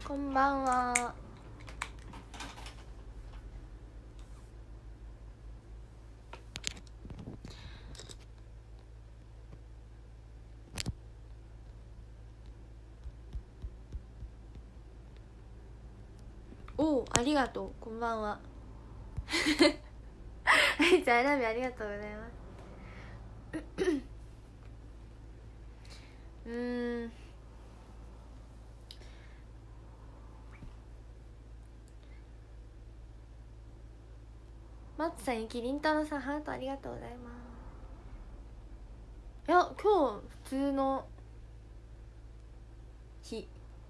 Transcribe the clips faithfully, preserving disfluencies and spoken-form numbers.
こんばんは。おお、ありがとう。こんばんは。はいちゃん、アイラビありがとうございます。うーん。マッツさん、ゆきりんたろーさん、ハートありがとうございます。いや、今日普通の日。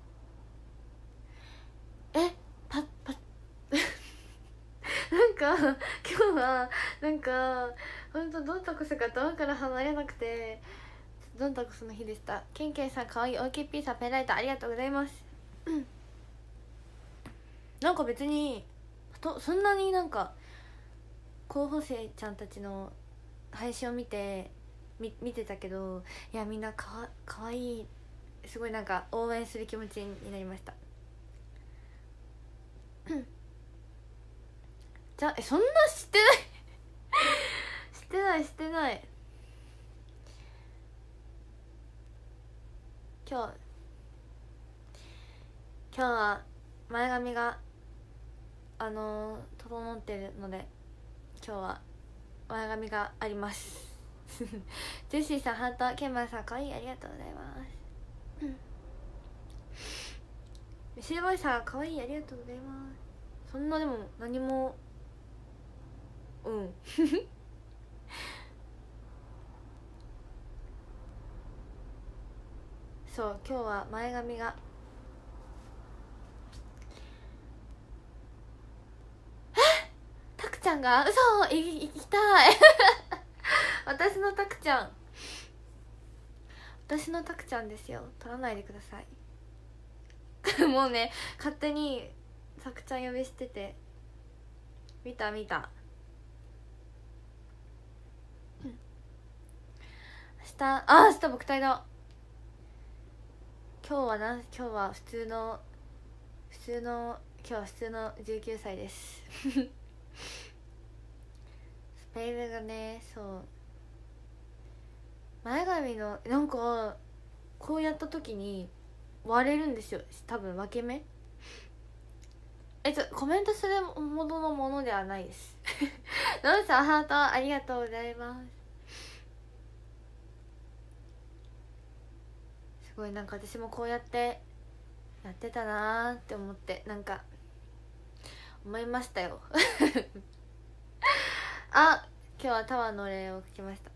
え、パッパッなんか今日はなんかほんとどんたくすが頭から離れなくて、どんたくすの日でした。ケンケンさん、かわいい。 オーケーピー さん、ペンライトありがとうございます。なんか別にとそんなになんか候補生ちゃんたちの配信を見てみ見てたけど、いやみんなかわかわいい、すごいなんか応援する気持ちになりました。じゃあえそんな知ってない知ってない知ってない。今日今日は前髪があのー、整ってるので今日は前髪がありますジェシーさん、ハート。ケンマンさん、かわいい。ありがとうございます。ミシルボイさん、かわいい。ありがとうございます。そんなでも何もうんそう今日は前髪がえタクちゃんが嘘い行きたい私のタクちゃん私のタクちゃんですよ。取らないでくださいもうね勝手にタクちゃん呼びしてて、見た見た。明日あ明日僕隊だ。今日はなん今日は普通の普通の今日は普通のじゅうきゅうさいですスペルがね、そう前髪のなんかこうやった時に割れるんですよ、多分分け目。えっとコメントするほどのものではないですノブさん、ハートありがとうございます。すごいなんか私もこうやってやってたなーって思って、なんか思いましたよあ、今日はタワーのお礼を書きました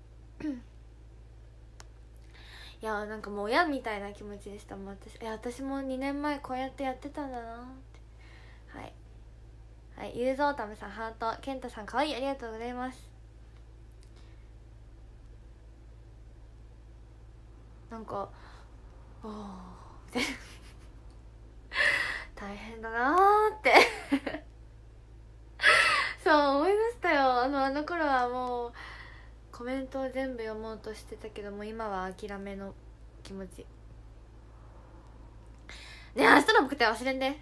いやなんかもう親みたいな気持ちでした。もう私いや私もにねんまえこうやってやってたんだなって。はいはい、ゆうぞうたむさん、ハート。ケンタさん、かわいい。ありがとうございます。なんかおーって大変だなーってそう思いましたよ。あのあの頃はもうコメントを全部読もうとしてたけども、今は諦めの気持ち。ねえ明日の僕って忘れんで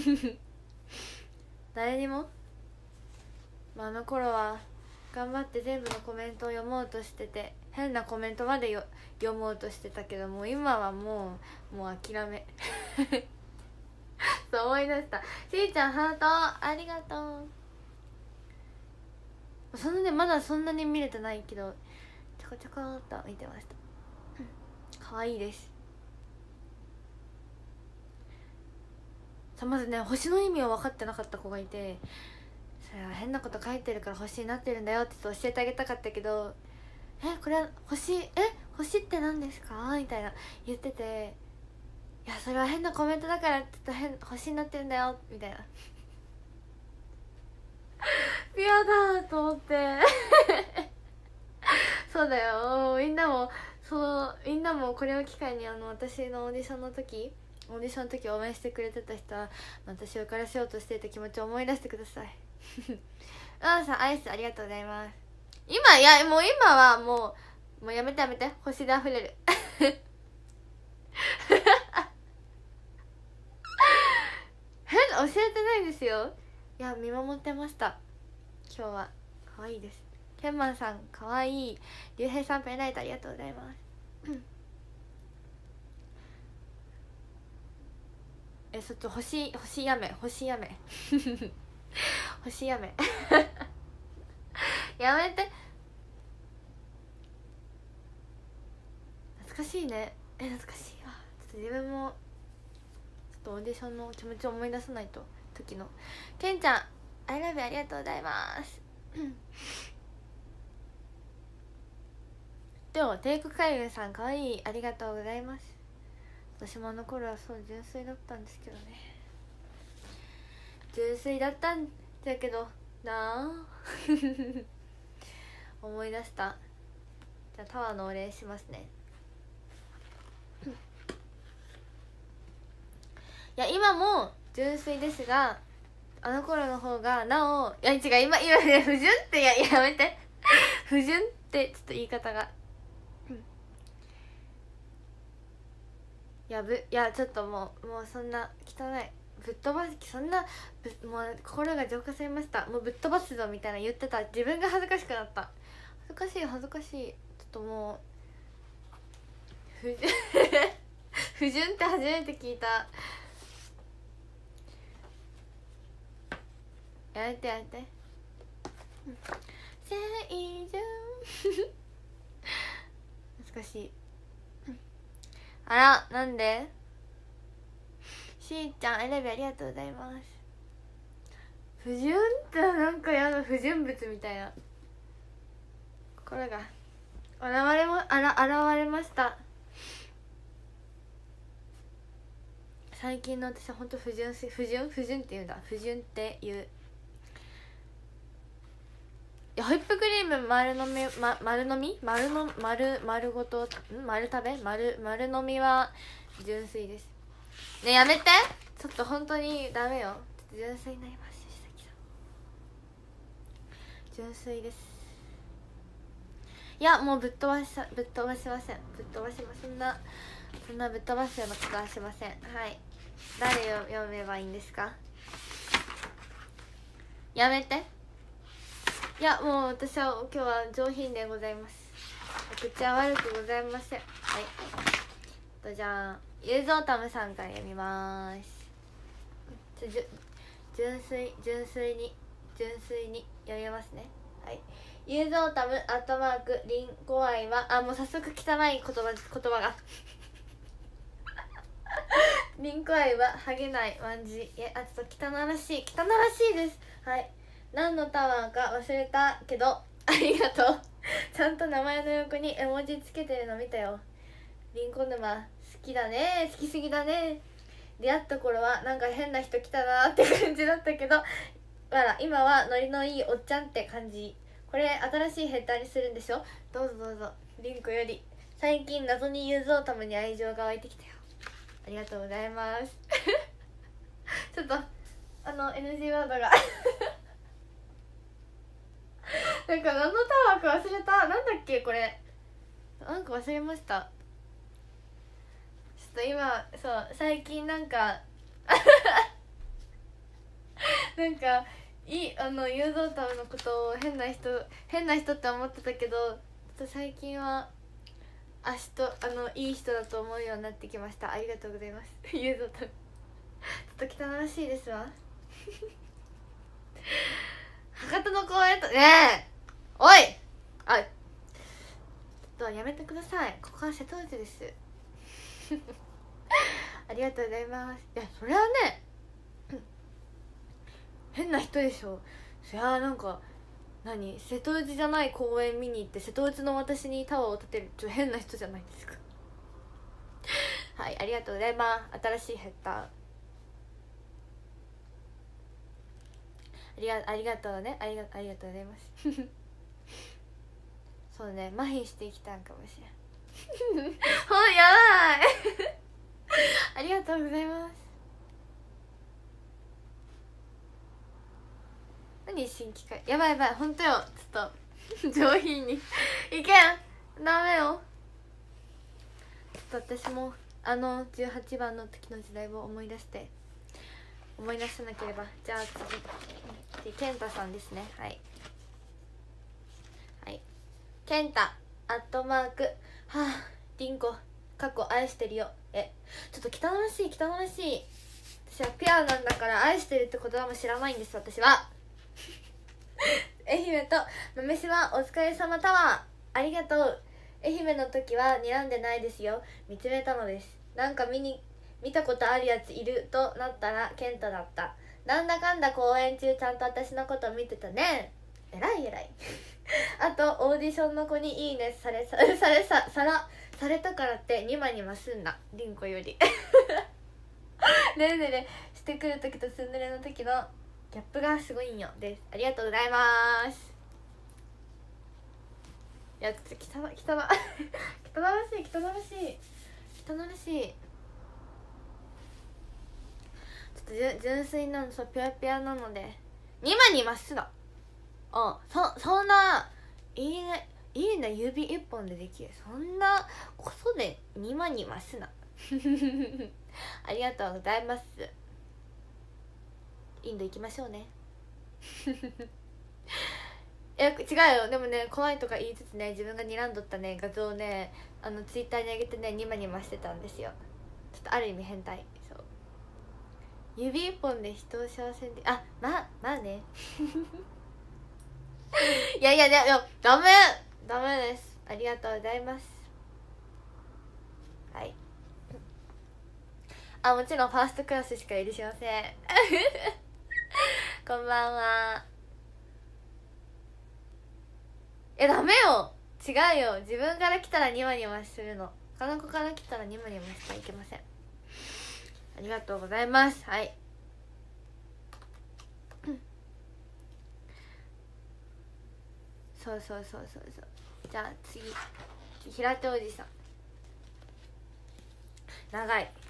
誰にも、まあ、あの頃は頑張って全部のコメントを読もうとしてて、変なコメントまでよ読もうとしてたけども、今はもうもう諦めそう思い出した。しーちゃん、ハートありがとう。そんなねまだそんなに見れてないけどちょこちょこっと見てました。可愛いです。さまずね星の意味を分かってなかった子がいて、それは変なこと書いてるから星になってるんだよって教えてあげたかったけど、えこれは星え星って何ですかみたいな言ってて、いやそれは変なコメントだからって言ったら変星になってるんだよみたいなピュアだと思ってそうだよ、みんなもそうみんなもこれを機会にあの私のオーディションの時オーディションの時応援してくれてた人は私を受からせようとしていた気持ちを思い出してくださいうんさん、アイスありがとうございます。今いやもう今はもうもうやめてやめて、星で溢れる教えてないですよ。いや見守ってました。今日は可愛いです。ケンマンさん可愛い。りゅうへいさんペンライトありがとうございますえ、そっち星星やめ星やめ星やめやめて。懐かしいね。え、懐かしいわ。ちょっと自分もちょっとオーディションの気持ちを思い出さないと。時のケンちゃんアイラブありがとうございますでも帝国海軍さんかわいい、ありがとうございます。私もあの頃はそう純粋だったんですけどね。純粋だったんだけどなあ思い出した。じゃあタワーのお礼しますねいや今も純粋ですが、あの頃の方がなお、いや違う、今今ね不純って、ややめて不純ってちょっと言い方がやぶ、いやちょっともうもうそんな汚いぶっ飛ばす、そんなぶもう心が浄化されました。もうぶっ飛ばすぞみたいな言ってた自分が恥ずかしくなった。恥ずかしい恥ずかしい。ちょっともう不純不純って初めて聞いた。やめてやめて清純懐かしい。あら、なんでしーちゃんエレベありがとうございます。不純ってなんかやだ、不純物みたいな心が現れもあら現れました。最近の私は本当不純不純不純って言うんだ。不純って言う。いやホイップクリーム丸飲み、ま、丸飲み丸の丸丸ごとん丸食べ丸丸飲みは純粋ですね。やめてちょっと本当にダメよ。ちょっと純粋になります。純粋です。いやもうぶっ飛ばしぶっ飛ばしません。ぶっ飛ばしません。そんなそんなぶっ飛ばすようなことはしません。はい、誰を読めばいいんですか。やめて。いやもう私は今日は上品でございます。口は悪くございません。はいと、じゃあゆうぞうたむさんから読みまーす。ちょじゅ純粋純粋に純粋に読みますね。はい、ゆうぞうたむアットマークリンコアイは、あもう早速汚い言葉言葉がリンコアイはハゲないワンジ、えあちょっと汚らしい汚らしいです。はい、何のタワーか忘れたけどありがとうちゃんと名前の横に絵文字つけてるの見たよ。リンコ沼好きだね、好きすぎだね。出会った頃はなんか変な人来たなって感じだったけど、わら今はノリのいいおっちゃんって感じ。これ新しいヘッダーにするんでしょ。どうぞどうぞ。リンコより最近謎にゆうぞうたむに愛情が湧いてきたよ。ありがとうございますちょっとあの エヌジー ワードがなんか何のタワーか忘れた。なんだっけこれ、なんか忘れました。ちょっと今そう最近なんかなんかいいあのゆうぞうたむのことを変な人変な人って思ってたけど、ちょっと最近はあしとあのいい人だと思うようになってきました。ありがとうございますゆうぞうたむちょっと汚らしいですわ博多の公園とねえおいあちょっとやめてください。ここは瀬戸内ですありがとうございます。いやそれはね変な人でしょ。そりゃなんか何瀬戸内じゃない公園見に行って瀬戸内の私にタワーを建てるちょっと変な人じゃないですかはいありがとうございます。新しいヘッダーありがありがとうね。ありがありがとうございますそうね麻痺してきたんかもしれんほんやばいありがとうございます。何新規会やばいやばいほんとよ。ちょっと上品にいけんダメよ。ちょっと私もあのじゅうはちばんの時の時代を思い出して思い出さなければ。じゃあ次健太さんですね。はいはい健太アットマークはありんこ過去愛してるよ。えちょっと汚らしい汚らしい。私はピュアなんだから愛してるって言葉も知らないんです。私は愛媛と豆島お疲れ様タワーありがとう。愛媛の時は睨んでないですよ、見つめたのです。なんか見に見たことあるやついるとなったら健太だった。なんだかんだ公演中ちゃんと私のこと見てたね。えらいえらいあとオーディションの子にいいねされさされささらされたからってニマニマすんなりんこよりねえねえねえしてくる時とツンデレの時のギャップがすごいんよです。ありがとうございます。いやちょっと汚い汚い汚らしい汚らしい汚らしい。ちょっと純粋なの、そうピュアピュアなのでニマニマすな。あそそんないいねいいね指一本でできるそんなことでニマニマすなありがとうございます。インド行きましょうねえ違うよ。でもね怖いとか言いつつね自分が睨んどったね画像をねあのツイッターに上げてねニマニマしてたんですよ。ちょっとある意味変態。そう指一本で人を幸せにであまあまあねいやいやいやいやダメダメです。ありがとうございます。はいあもちろんファーストクラスしか許しませんこんばんは。えダメよ違うよ。自分から来たらニマニマするの。他の子から来たらニマニマしてはいけません。ありがとうございます。はいそうそうそうそうそう。じゃあ次平手おじさん長い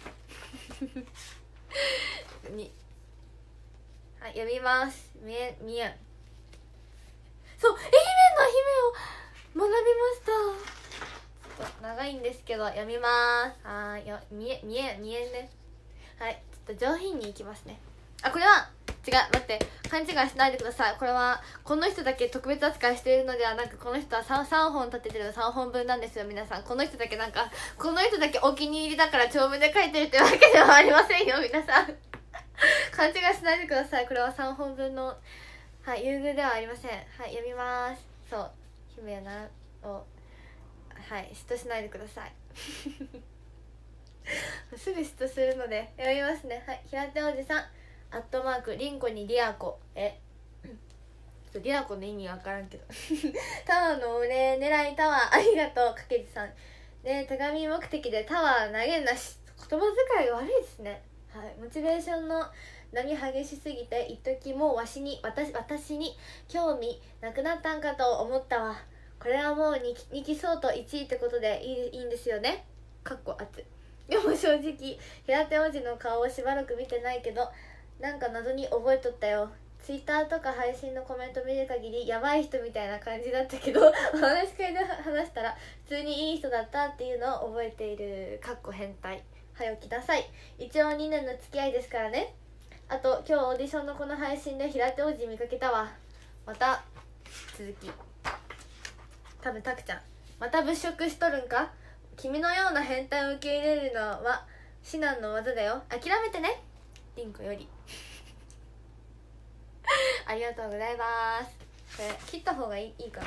にはい読みます。みえみえそう愛媛の姫を学びました。ちょっと長いんですけど読みます。はーいよみえみえみえね。はいちょっと上品にいきますね。あこれは違う待って勘違いしないでください。これはこの人だけ特別扱いしているのではなくこの人は 3, さんほん立ててるのさんほんぶんなんですよ。皆さんこの人だけなんかこの人だけお気に入りだから長文で書いてるってわけではありませんよ皆さん勘違いしないでください。これはさんほんぶんのはい優遇ではありません。はい読みます。そう姫なをはい嫉妬しないでくださいすぐ嫉妬するので読みますね。はい平手おじさんアットマークリンコにリアコえリアコの意味わからんけどタワーのお礼狙いタワーありがとうかけじさんね。手紙目的でタワー投げんなし。言葉遣いが悪いですね。はいモチベーションの波激しすぎて一時もうわしに私私に興味なくなったんかと思ったわ。これはもう 2, にき相当いちいってことでいいいいんですよね。かっこ熱。でも正直平手王子の顔をしばらく見てないけどなんか謎に覚えとったよ。ツイッターとか配信のコメント見る限りやばい人みたいな感じだったけどお話し会で話したら普通にいい人だったっていうのを覚えている。かっこ変態。早起きなさい。一応にねんの付き合いですからね。あと今日オーディションのこの配信で平手王子見かけたわ。また続き多分たくちゃんまた物色しとるんか。君のような変態を受け入れるのは至難の技だよ。諦めてねりんこよりありがとうございます。これ切った方がいいいいかな。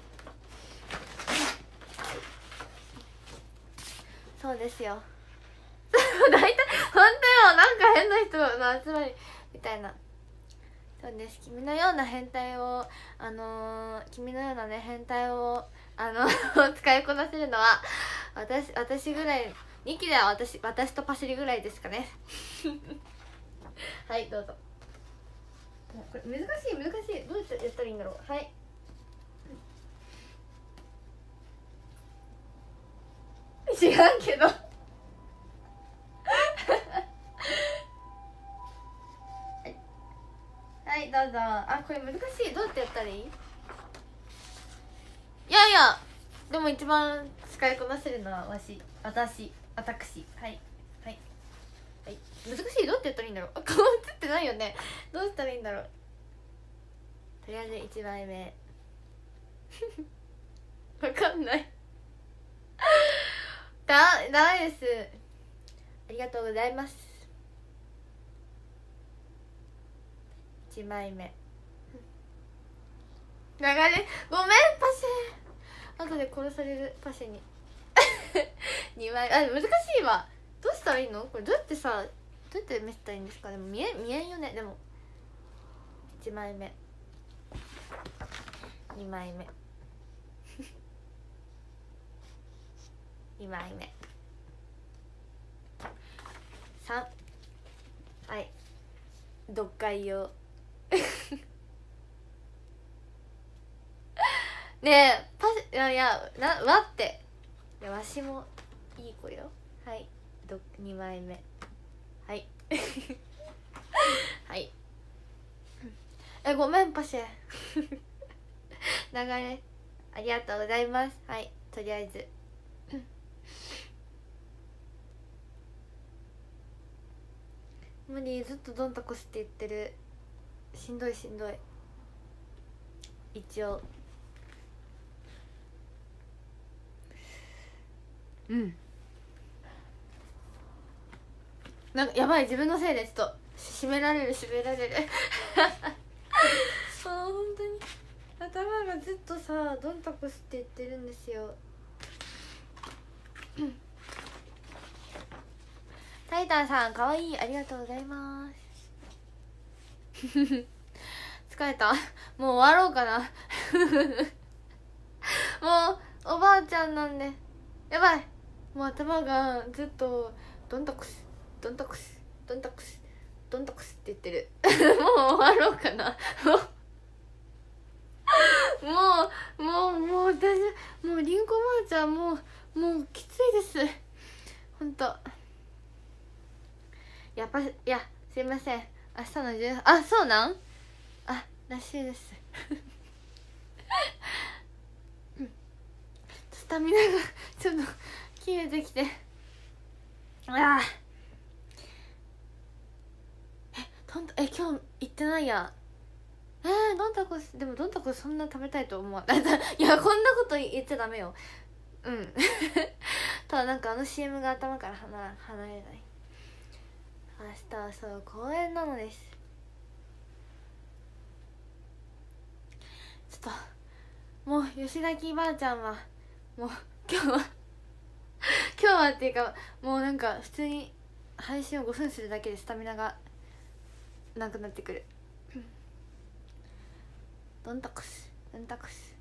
そうですよ大体本当よなんか変な人の集まりみたいな。そうです。君のような変態をあのー、君のようなね変態をあの使いこなせるのは私私ぐらいにきでは私私とパシリぐらいですかねはいどうぞ。これ難しい難しいどうやってやったらいいんだろう。はい知らんけどはいどうぞ。あこれ難しいどうやってやったらいい。いやいやでも一番使いこなせるのはわし私私はいはいはい、難しい。どうやってやったらいいんだろう。あ、顔映ってないよね。どうしたらいいんだろう。とりあえずいちまいめわかんないだ、ダメです。ありがとうございます。いちまいめ流れ、ごめんパシェ。後で殺されるパシェににまい、あ、難しいわ。どうしたらいいのこれ。どうやってさ、どうやって見せたらいいんですか。でも見え、見えんよね。でもいちまいめ、にまいめにまいめ、さん、はい、読解用ねえパシ、いやいやな、わって、いやわしもいい子よ。はい、どにまいめ、はいはい、え、ごめんパシェ流れありがとうございます。はい、とりあえず無理、ずっとドンタコスって言ってる。しんどいしんどい。一応うん、なんかやばい、自分のせいでちょっと締められる締められるそう、本当に頭がずっとさドンタコスって言ってるんですよタイタンさんかわいい、ありがとうございます疲れた、もう終わろうかなもうおばあちゃんなんでやばい。もう頭がずっとドンタコスドンタコスドンタコスドンタコスって言ってるもう終わろうかなもうもうもう私もうりんこばあちゃん、もうもうきついです、ほんと。やっぱ、いや、すいません、明日のじゅう、あ、そうなん、あ、らしいですスタミナがちょっと切れてきて、ああ、え、どんえ、今日行ってないや。えー、ドンタコス、でもドンタコスそんな食べたいと思わないいや、こんなこと言っちゃダメよ。うんただなんかあの シーエム が頭から離離れない。明日はそう公演なのです。ちょっともう吉崎ばあちゃんはもう今日は今日はっていうか、もうなんか普通に配信をごふんするだけでスタミナがなくなってくるドンタコスドンタコス、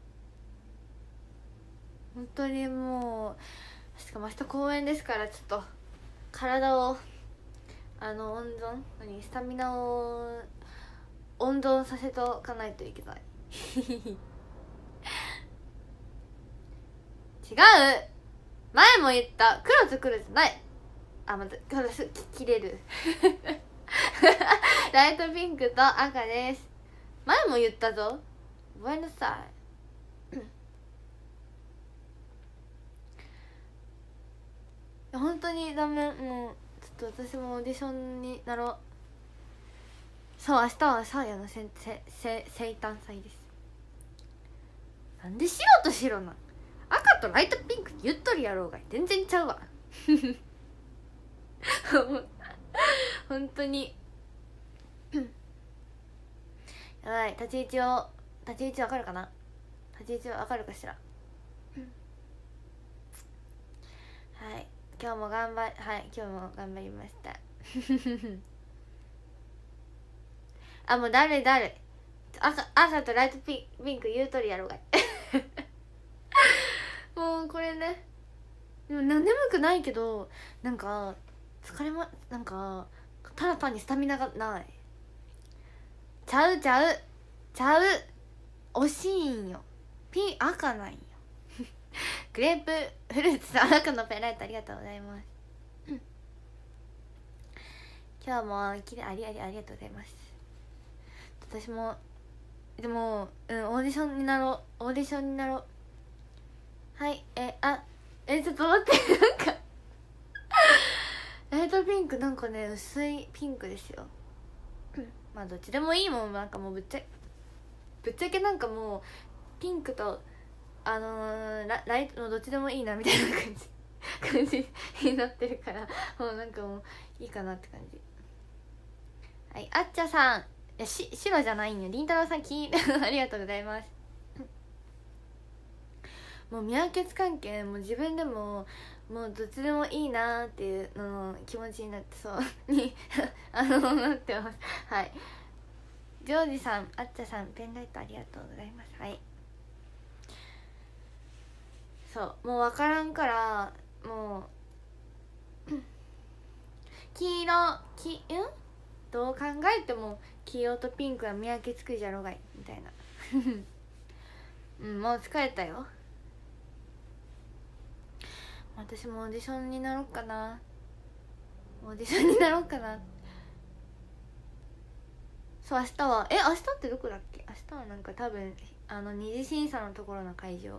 本当にもう、しかも明日公演ですから、ちょっと体をあの温存、何、スタミナを温存させておかないといけない違う、前も言った黒と黒じゃない。あ、また切れるライトピンクと赤です。前も言ったぞ、ごめんなさい本当にダメ。もうちょっと私もオーディションになろう。そう、明日はサーヤのせせせ生誕祭です。なんで白と白なん、赤とライトピンクって言っとるやろうが、全然ちゃうわ本当にやばい。立ち位置を立ち位置わかるかな、立ち位置わかるかしらはい、今日も頑張はい今日も頑張りましたあ、もう誰誰赤赤とライトピンピンク言うとるやろうがもうこれね、でもな眠くないけど、なんか疲れま、なんかただ単にスタミナがない。ちゃうちゃうちゃう、惜しいんよ、ピン赤なんよグレープフルーツさん、赤のペンライトありがとうございます、うん、今日もきれい、ありありありがとうございます。私もでも、うん、オーディションになろう、オーディションになろう。はい、え、あ、え、ちょっと待ってなんかライトピンクなんかね薄いピンクですよまあどっちでもいいもん。なんかもうぶっちゃぶっちゃけなんかもうピンクとあのー、ラ, ライトのどっちでもいいなみたいな感じ感じになってるからもうなんかもういいかなって感じ。はい、あっちゃさん、いやし白じゃないんよ、りんたろーさん金ありがとうございます。もう見分けつかんけん、もう自分でももうどっちでもいいなーっていうのの気持ちになってそうにあのなってます。はい、ジョージさん、あっちゃさん、ペンライトありがとうございます。はい、そうもう分からんからもう黄色きんどう考えても黄色とピンクは見分けつくじゃろがいみたいなうんもう疲れたよ。私もオーディションになろうかなオーディションになろうかな。そう明日はえ明日ってどこだっけ。明日はなんか多分あの二次審査のところの会場。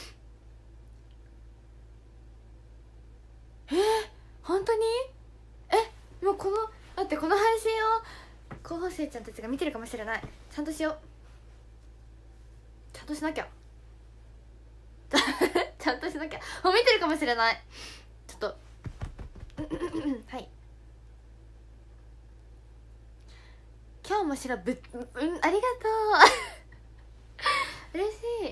えー、本当にえもうこのだってこの配信を候補生ちゃんたちが見てるかもしれない。ちゃんとしよう。ちゃんとしなきゃちゃんとしなきゃ。もう見てるかもしれない。ちょっとはい今日も白ぶうんありがとう嬉しい。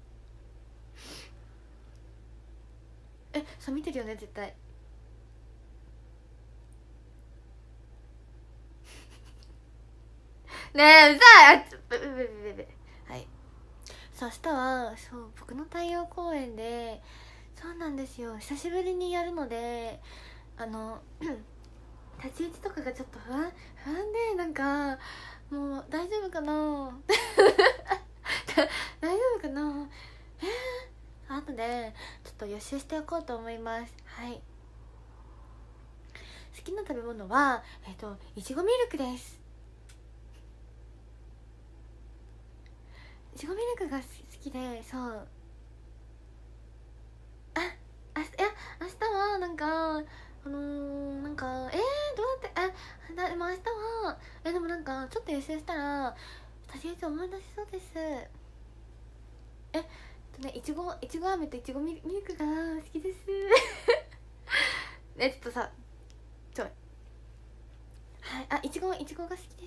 えそう見てるよね絶対ねえうざいあブブブブブブはいそう明日はそう僕の太陽公演でそうなんですよ久しぶりにやるのであの立ち位置とかがちょっと不安不安でなんかもう大丈夫かな大丈夫かなえー、後でちょっと予習しておこうと思います。はい、好きな食べ物はえっといちごミルクです。いちごミルクが好きでそうああいや明日はなんかあのー、なんかえー、どうやってあだでも明日はえでもなんかちょっと予習したら立ち位置思い出しそうです。えっとねいちごいちご飴といちごミルクが好きですえちょっとさちょいはいあいちごいちごが好きです。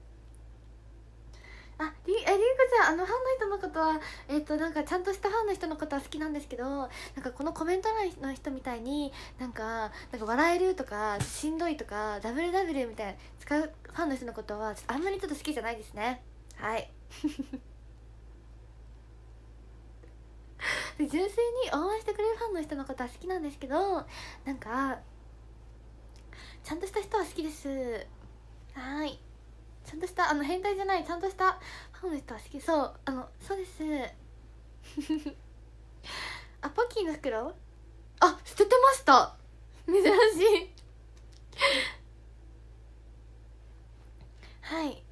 ありえりんこちゃんあのファンの人のことはえっ、ー、となんかちゃんとしたファンの人のことは好きなんですけどなんかこのコメント欄の人みたいになんかなんか笑えるとかしんどいとか ダブリューダブリュー みたいな使うファンの人のことはあんまりちょっと好きじゃないですね。はいで純粋に応援してくれるファンの人のことは好きなんですけどなんかちゃんとした人は好きです。はいちゃんとしたあの変態じゃないちゃんとしたファンの人は好きそうあのそうですあポッキーの袋あ捨ててました珍しいはい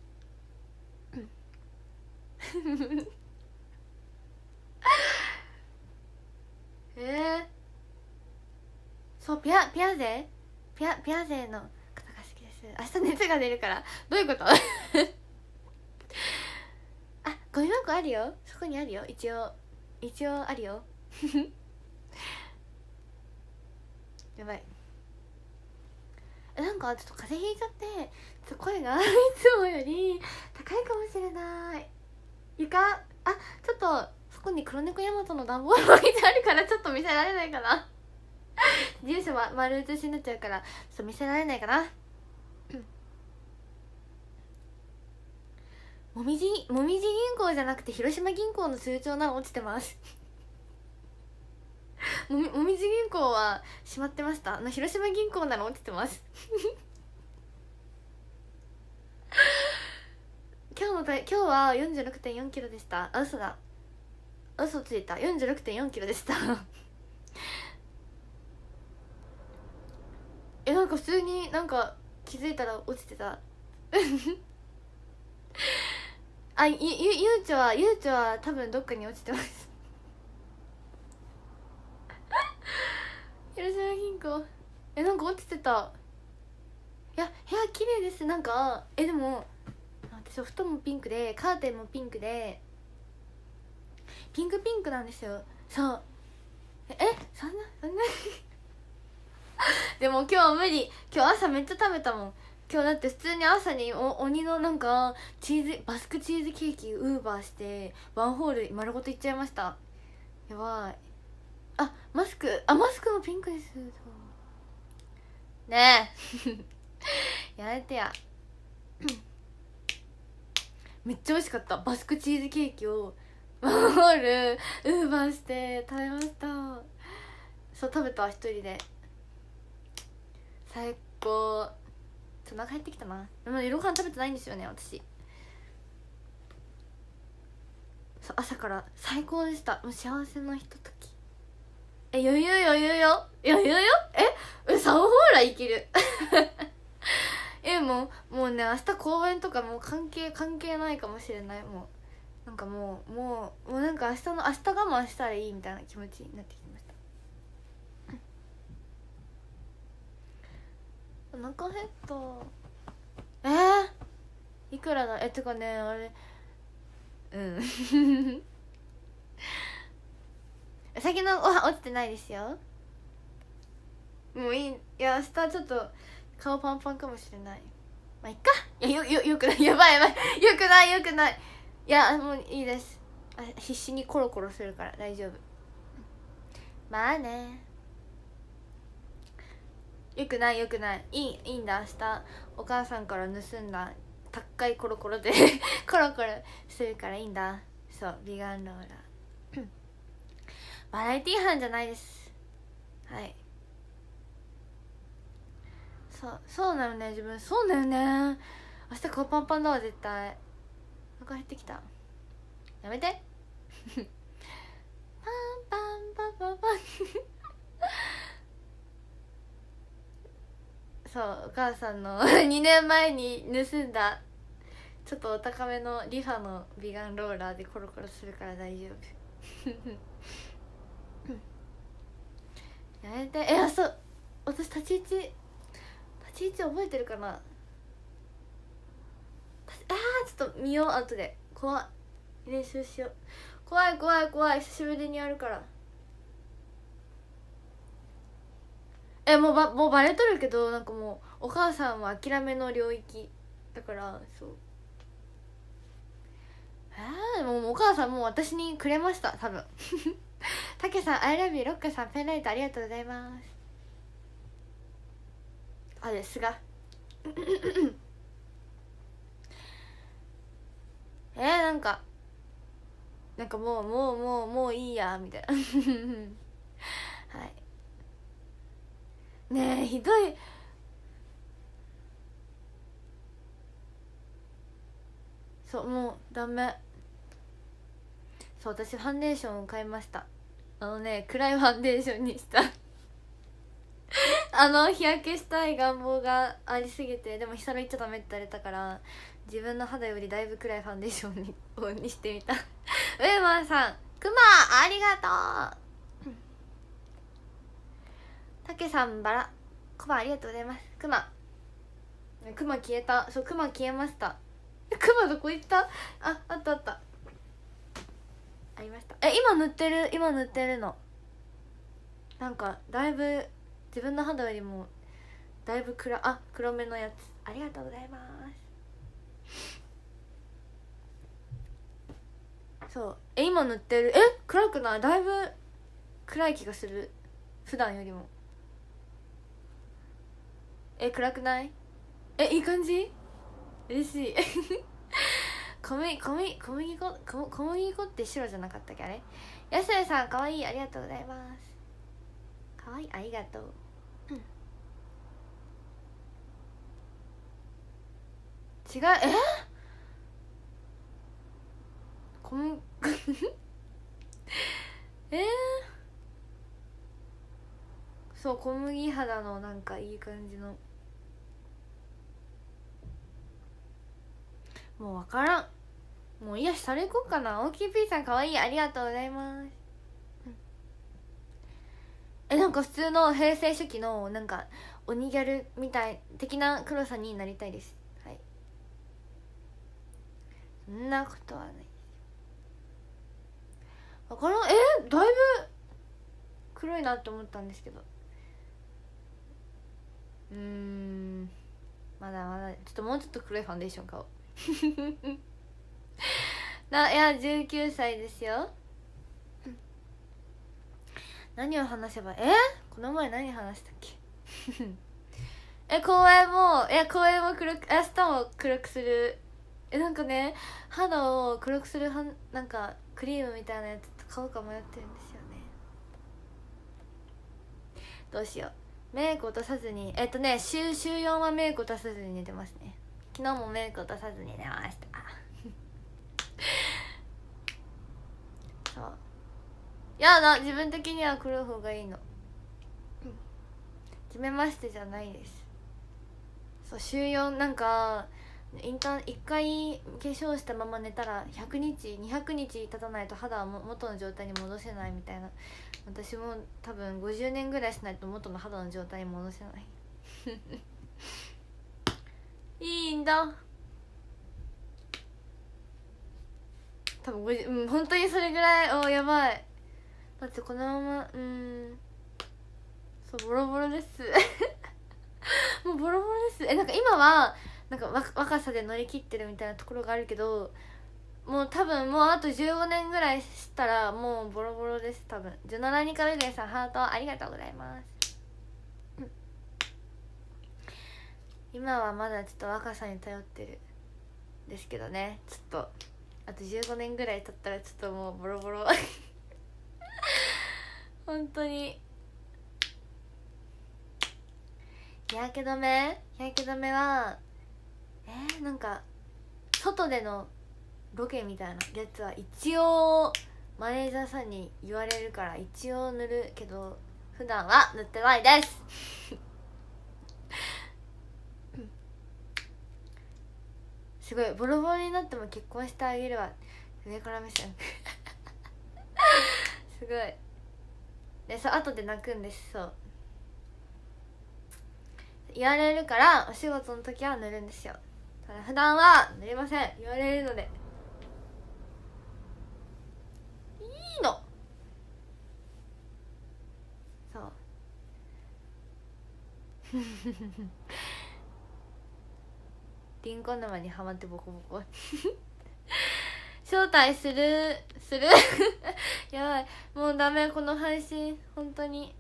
えー、そうピアピアゼピアピアゼの方が好きです。明日熱が出るからどういうことあゴミ箱あるよそこにあるよ一応一応あるよやばいなんかちょっと風邪ひいちゃってちょっと声がいつもより高いかもしれない。床あちょっとそこに黒猫ヤマトの段ボール置いてあるからちょっと見せられないかな住所は丸写しになっちゃうからちょっと見せられないかなもみじもみじ銀行じゃなくて広島銀行の通帳なの落ちてますもみもみじ銀行は閉まってました。あの広島銀行なの落ちてます今日の今日は よんじゅうろくてんよんキロでした。あ嘘だ嘘ついた よんじゅうろくてんよんキロでしたえなんか普通になんか気づいたら落ちてたあゆゆゆうちょはゆうちょは多分どっかに落ちてます広島銀行えなんか落ちてた。いや部屋綺麗です。なんかえでも私お布団もピンクでカーテンもピンクでピンクピンクなんですよ。そうえそんなそんなでも今日無理。今日朝めっちゃ食べたもん。今日だって普通に朝にお鬼のなんかチーズバスクチーズケーキウーバーしてワンホール丸ごといっちゃいました。やばい。あマスクあマスクもピンクですねえやめてやめっちゃ美味しかった。バスクチーズケーキをワンホールウーバーして食べました。そう食べた一人で最高。ちょっとお腹減ってきたな。でも夜ご飯食べてないんですよね私。そう朝から最高でした。もう幸せのひととき。え余裕余裕よ余裕よ。えサオホーラいけるえもうもうね明日公演とかもう関係関係ないかもしれない。もうなんかもうもうもうなんか明日の明日我慢したらいいみたいな気持ちになってきました。お腹減った。えー、いくらだ。えてかねあれうん先のご飯落ちてないですよ。もういい。いや明日ちょっと顔パンパンかもしれない。まあいっか。いやよよよくないやばいやばいよくないよくない。いやもういいです。あ必死にコロコロするから大丈夫。まあねよくないよくない。いいいいんだ。明日お母さんから盗んだ高いコロコロでコロコロするからいいんだ。そうビガンローラーバラエティ班じゃないです。はい。そうそうなのね自分。そうだよね明日顔パンパンだわ絶対。お腹減ってきた。やめてパンパンパンパンパンそうお母さんのにねんまえに盗んだちょっとお高めのリファの美顔ローラーでコロコロするから大丈夫やめて。えあそう私立ち位置立ち位置覚えてるかな。あーちょっと見よう後で。怖い練習しよう。怖い怖い怖い久しぶりにやるから。えもうばもうバレとるけどなんかもうお母さんは諦めの領域だからそうえー、もうお母さんもう私にくれました多分たけさん I love you ロックさんペンライトありがとうございます。あですがえー、なんかなんかもうもうもうもういいやみたいなはいねえひどい。そうもうダメ。そう私ファンデーションを買いました。あのね暗いファンデーションにしたあの日焼けしたい願望がありすぎて。でも日サロ行っちゃダメって言われたから自分の肌よりだいぶ暗いファンデーションにをにしてみたウェーマンさんくまありがとうたけさんバラくまありがとうございます。くまくま消えた。そうくま消えました。くまどこ行った。ああったあったありました。え今塗ってる今塗ってるのなんかだいぶ自分の肌よりもだいぶ暗あ黒めのやつありがとうございます。そうえ今塗ってる。え暗くない。だいぶ暗い気がする普段よりも。え暗くない。えいい感じ嬉しい小麦小麦小麦粉小小麦粉って白じゃなかったっけあれ。やすやさんかわいいありがとうございます。かわいいありがとう、うん、違うえ小麦えー、そう小麦肌のなんかいい感じのもう分からん。もういいやそれいこうかな。大きい P さんかわいいありがとうございます、 えなんか普通の平成初期のなんか鬼ギャルみたい的な黒さになりたいです。はい、そんなことはないですよ。分からん。えだいぶ黒いなって思ったんですけど、うーんまだまだちょっともうちょっと黒いファンデーション買おうないやじゅうきゅうさいですよ。何を話せばえこの前何話したっけえ公園もいや公園も黒く明日も黒くする。えなんかね肌を黒くするはんなんかクリームみたいなやつ買おうか迷ってるんですよね。どうしよう。メイク落とさずにえっとね週週よんはメイク落とさずに寝てますね。昨日もメイク落とさずに寝ましたそういやだ自分的には黒い方がいいの。初めましてじゃないです。そう週よんなんかインターいっかい化粧したまま寝たらひゃくにちにひゃくにち経たないと肌は元の状態に戻せないみたいな。私も多分ごじゅうねんぐらいしないと元の肌の状態に戻せないいいんだ多分ごじゅううん本当にそれぐらい。おやばい。だってこのままうんそうボロボロですもうボロボロです。えなんか今はなんか若さで乗り切ってるみたいなところがあるけど、もう多分もうあとじゅうごねんぐらいしたらもうボロボロです多分。じゅうななにからでさんハートありがとうございます、うん、今はまだちょっと若さに頼ってるですけどね。ちょっとあとじゅうごねんぐらい経ったらちょっともうボロボロ本当に。日焼け止め日焼け止めはえー、なんか外でのロケみたいなやつは一応マネージャーさんに言われるから一応塗るけど普段は塗ってないですすごいボロボロになっても結婚してあげるわ上から目線すごいでそう後で泣くんです。そう言われるからお仕事の時は塗るんですよ。ただ普段は塗りません。言われるのでいいの。そうリンゴ沼にはまってボコボコ招待するするやばいもうダメこの配信本当に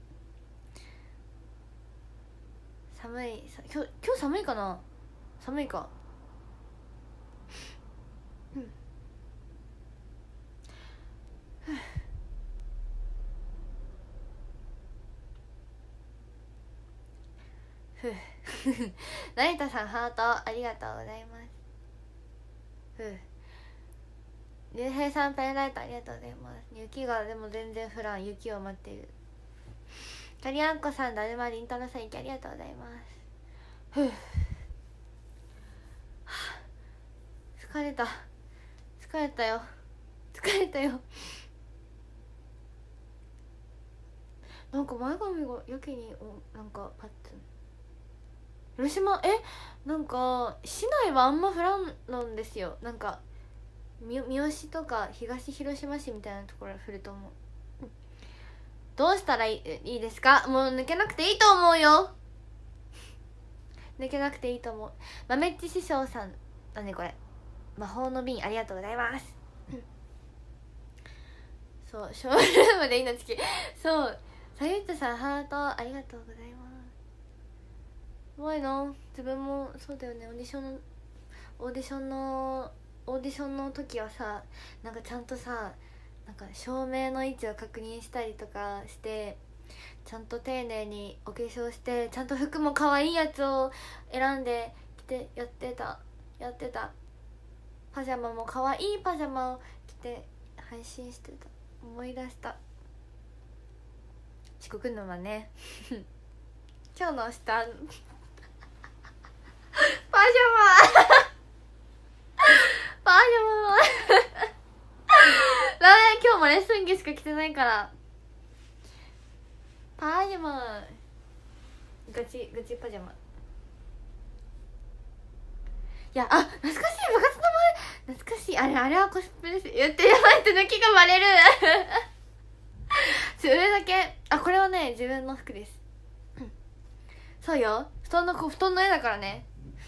寒い。今日今日寒いかな。寒いかうんふう成田さんハートありがとうございます。ふう竜兵さんペンライトありがとうございます。雪がでも全然降らん。雪を待っている。キャリアンコさんだるまりんたろさんありがとうございます。ふう、はあ、疲れた疲れたよ疲れたよなんか前髪がやけにおなんかパッツン広島えなんか市内はあんま降らんのんですよ。なんか三好とか東広島市みたいなところは降ると思う。どうしたらいい、いいですか。もう抜けなくていいと思うよ抜けなくていいと思う。豆っち師匠さんだねこれ。魔法の瓶ありがとうございますそうショールームで命きそうさゆっちさんハートありがとうございます。すごいな。自分もそうだよね。オーディションのオーディションのオーディションの時はさなんかちゃんとさなんか照明の位置を確認したりとかしてちゃんと丁寧にお化粧してちゃんと服も可愛いやつを選んで着てやってたやってたパジャマも可愛いパジャマを着て配信してた。思い出した遅刻のはね今日の下パジャマパジャマダメ今日もレッスン着しか着てないからパジャマガチガチパジャマ。いや、あ、懐かしい、部活の前懐かしい。あれあれはコスプレです。言ってやばいって抜きがバレるそれだけ。あ、これはね自分の服ですそうよ、布団の布団の絵だからね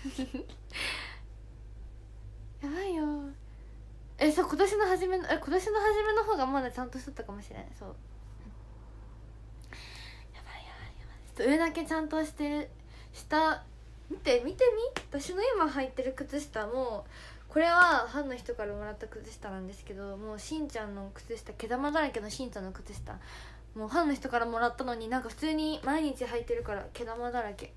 やばいよ。え、そう、今年の初めのえ今年の初めの方がまだちゃんとしとったかもしれない。そう、やばいやばいやばい。ちょっと上だけちゃんとしてる。下見て見てみ、私の今履いてる靴下もこれはファンの人からもらった靴下なんですけど、もうしんちゃんの靴下、毛玉だらけのしんちゃんの靴下、もうファンの人からもらったのに、なんか普通に毎日履いてるから毛玉だらけ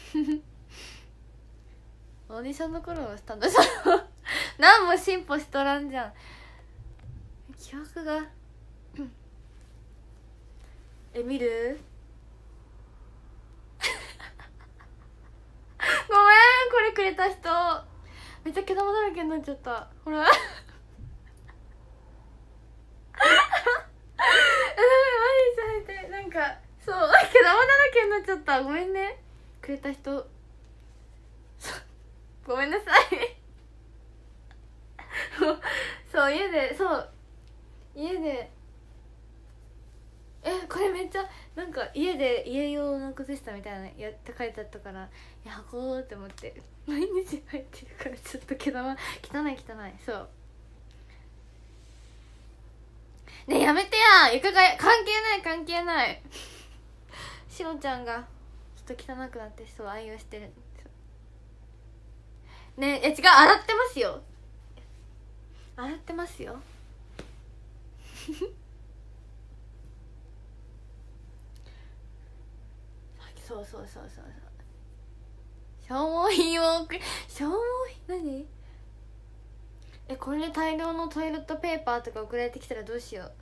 オーディションの頃のスタンドさ何も進歩しとらんじゃん。記憶がえ、見るごめん、これくれた人めっちゃ毛玉だらけになっちゃった。ほらマジ最低。なんかそう毛玉だらけになっちゃった。ごめんね、くれた人ごめんなさいそう家で、そう家でえこれめっちゃなんか家で家用の靴下みたいなやって書いてあったから、いや履こうって思って毎日履いてるからちょっと毛玉汚い汚い。そうねえやめてや、床が関係ない関係ないしおちゃんがちょっと汚くなってそう愛用してるねえ。違う、洗ってますよ洗ってますよそうそうそうそうそう。消耗品を送り消耗品何え、これで大量のトイレットペーパーとか送られてきたらどうしよ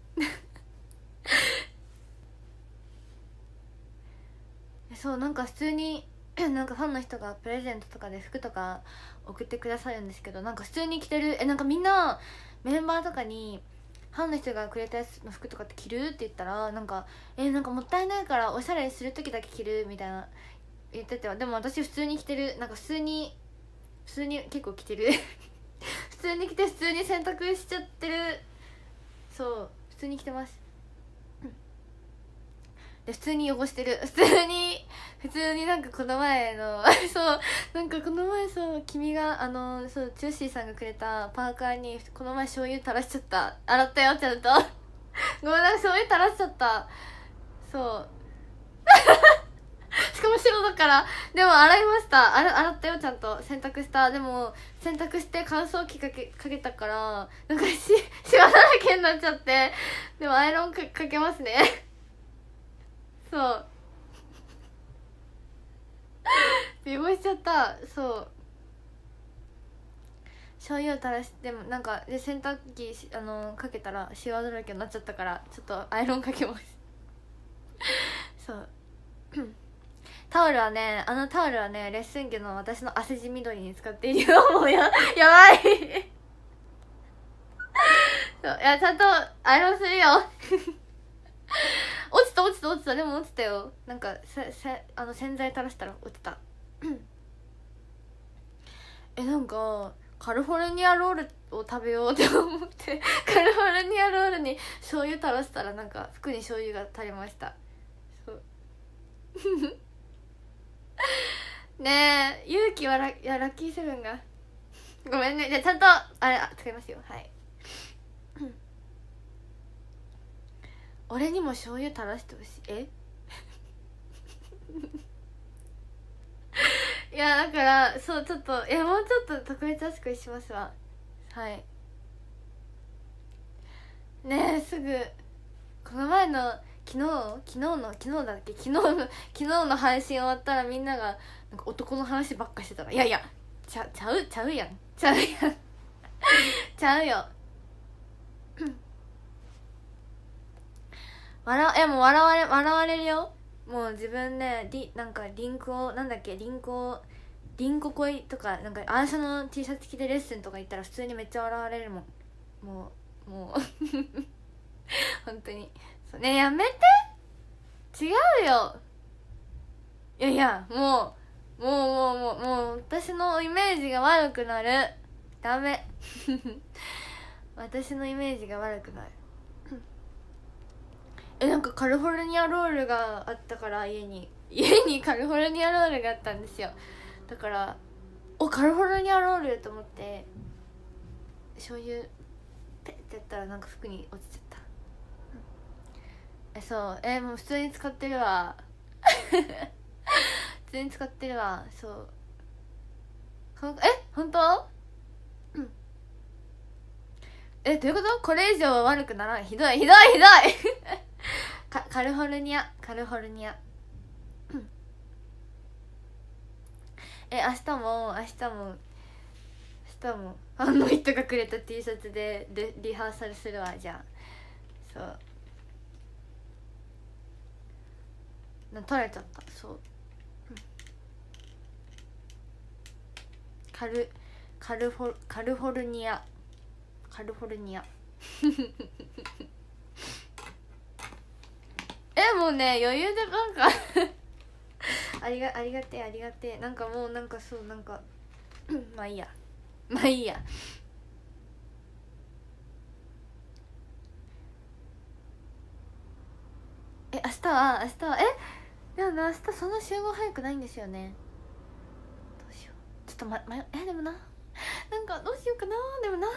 うそう、なんか普通になんかファンの人がプレゼントとかで服とか送ってくださるんですけど、なんか普通に着てる。え、なんかみんなメンバーとかにファンの人がくれたやつの服とかって着るって言ったら、なんかえなんかもったいないからおしゃれする時だけ着るみたいな言ってて、でも私普通に着てる。なんか普通に普通に結構着てる普通に着て普通に洗濯しちゃってる。そう普通に着てますで普通に汚してる。普通に普通になんかこの前のそうなんかこの前そう君があのそうチューシーさんがくれたパーカーにこの前醤油垂らしちゃった。洗ったよちゃんとごめんなさい、醤油垂らしちゃった。そうしかも白だから。でも洗いました。洗洗ったよちゃんと洗濯した。でも洗濯して乾燥機かけかけたからなんかしシワだらけになっちゃって、でもアイロンかかけますねそう汚しちゃった。そう醤油を垂らしてもなんかで洗濯機あのかけたらシワだらけになっちゃったから、ちょっとアイロンかけますそうタオルはね、あのタオルはねレッスン着の私の汗地緑に使っているよ。もうややばいそういやちゃんとアイロンするよ落ちた落ちた落ちた。でも落ちたよ。なんかせせあの洗剤垂らしたら落ちたえなんかカリフォルニアロールを食べようって思ってカリフォルニアロールに醤油垂らしたらなんか服に醤油が垂れました。そうねえ勇気はラいやラッキーセブンがごめんね。じゃあちゃんとあれ使いますよ。はい俺にも醤油垂らしてほしい。えいやだからそうちょっといやもうちょっと特別扱いしますわ。はいねえすぐこの前の昨日昨日の昨日だっけ昨日の昨日の配信終わったらみんながなんか男の話ばっかしてたら、いやいやちゃちゃうちゃうやんちゃうやんちゃうよ笑えもう笑われ笑われるよ。もう自分でリなんかリンクをなんだっけリンクをリンコ恋とかなんかアーシャの T シャツ着てレッスンとか行ったら普通にめっちゃ笑われるもん。もうもう本当にそうねえやめて違うよ。いやいや、もうもうもうもうもう私のイメージが悪くなる。ダメ私のイメージが悪くなるえ、なんかカリフォルニアロールがあったから、家に家にカリフォルニアロールがあったんですよ。だからおカリフォルニアロールと思って醤油ペッてやったらなんか服に落ちちゃった、うん、えそうえもう普通に使ってるわ普通に使ってるわ。そうほんえ本当、うん、えどういうこと？これ以上悪くならん。ひどいひどいひどいカ, カリフォルニアカリフォルニアえ明日も明日も明日もあの人がくれた T シャツででリハーサルするわ。じゃあそうな取れちゃった。そう、うん、カルカルフォカリフォルニアカリフォルニアえもうね余裕でなんかありがありがてえありがてえなんかもうなんかそうなんかまあいいやまあいいやえ明日は明日はえでもな明日そんな集合早くないんですよね。どうしようちょっとま、ま、えでもななんかどうしようかな。でもな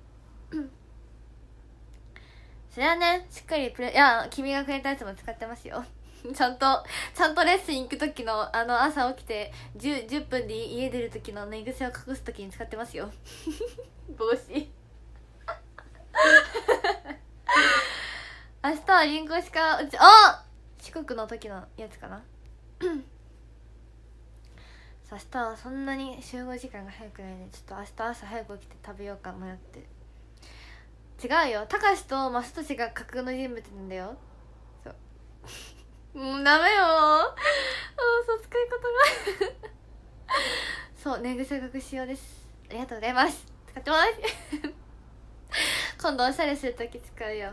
それはねしっかりプレいや君がくれたやつも使ってますよちゃんとちゃんとレッスン行く時のあの朝起きて 10, 10分で家出る時の寝癖を隠す時に使ってますよ帽子明日はリンゴしかうちあ四国の時のやつかなさあ明日はそんなに集合時間が早くないね。ちょっと明日朝早く起きて食べようか迷ってる。違うよたかしとマストシが架空の人物なんだよ。そうもうダメよあそう使い方がそう寝癖隠し用です。ありがとうございます使ってます今度おしゃれするとき使うよ。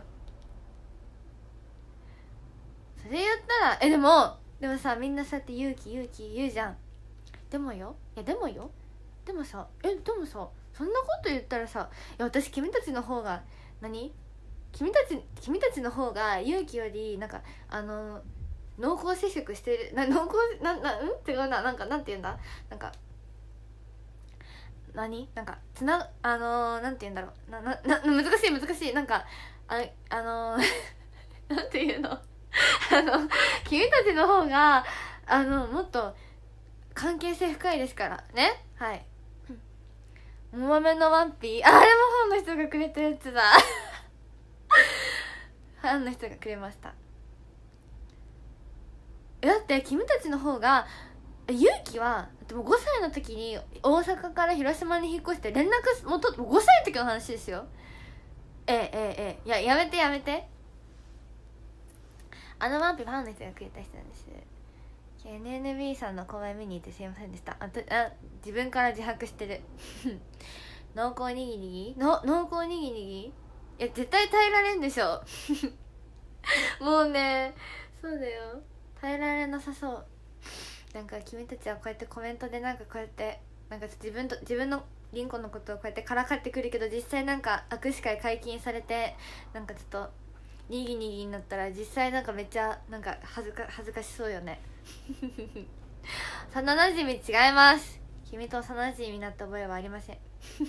それ言ったらえでもでもさみんなそうやって勇気勇気言うじゃん。でもよいやでもよでもさえでもさそんなこと言ったらさいや私君たちの方が何君たち君たちの方が勇気よりなんかあの濃厚接触してるな濃厚ななうん違うななんかなんて言うんだなんか何なんかつなあのー、なんて言うんだろうななな難しい難しいなんかああのー、なんて言うのあの君たちの方があのもっと関係性深いですからね。はいもまめのワンピーああれもファンの人がくれたやつだファンの人がくれました。だって君たちの方が勇気はでもごさいの時に大阪から広島に引っ越して連絡もとごさいの時の話ですよ。ええええええいややめてやめてあのワンピファンの人がくれた人なんです。 エヌエヌビー さんの公演見に行ってすいませんでした。あとあ自分から自白してる濃厚にぎにぎの濃厚にぎにぎいや絶対耐えられんでしょもうねそうだよ耐えられなさそう。なんか君たちはこうやってコメントでなんかこうやってなんか自分と自分のリンコのことをこうやってからかってくるけど実際なんか握手会解禁されてなんかちょっとにぎにぎになったら実際なんかめっちゃなんか恥ずか恥ずかしそうよね幼馴染違います。君と幼馴染になった覚えはありません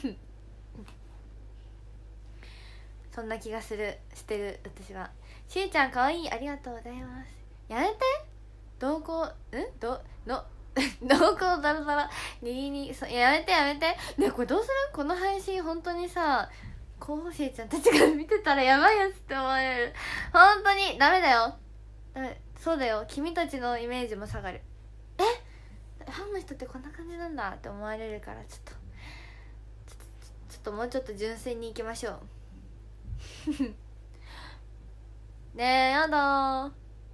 そんな気がするしてる私は。しーちゃんかわいいありがとうございます。やめて同行んどの同行だらだらにぎにそやめてやめてね。これどうするこの配信本当にさ候補生ちゃんたちが見てたらやばいやつって思われる。本当にダメだよダメそうだよ君たちのイメージも下がる。えファンの人ってこんな感じなんだって思われるからちょっとちょっとちょっともうちょっと純粋にいきましょうねえやだ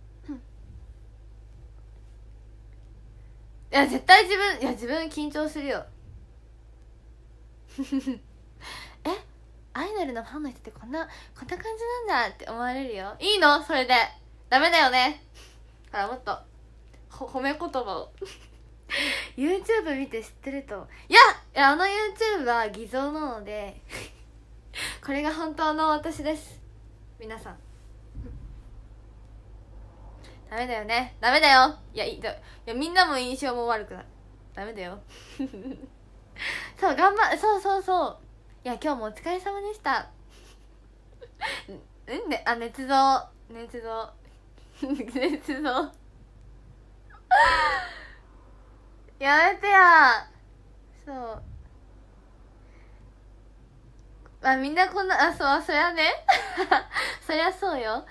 いや絶対自分いや自分緊張するよえアイドルのファンの人ってこんなこんな感じなんだって思われるよ。いいのそれでダメだよねからもっとほ褒め言葉をYouTube 見て知ってると、いやいやあの YouTube は偽造なのでこれが本当の私です。皆さんダメだよね、ダメだよ。いやいいや、みんなも印象も悪くなる。ダメだよそう頑張そうそうそう。いや今日もお疲れ様でしたうんね、あ、捏造捏造捏造やめてや。そうあ、みんなこんな、あ、そう、そりゃねそりゃそうよ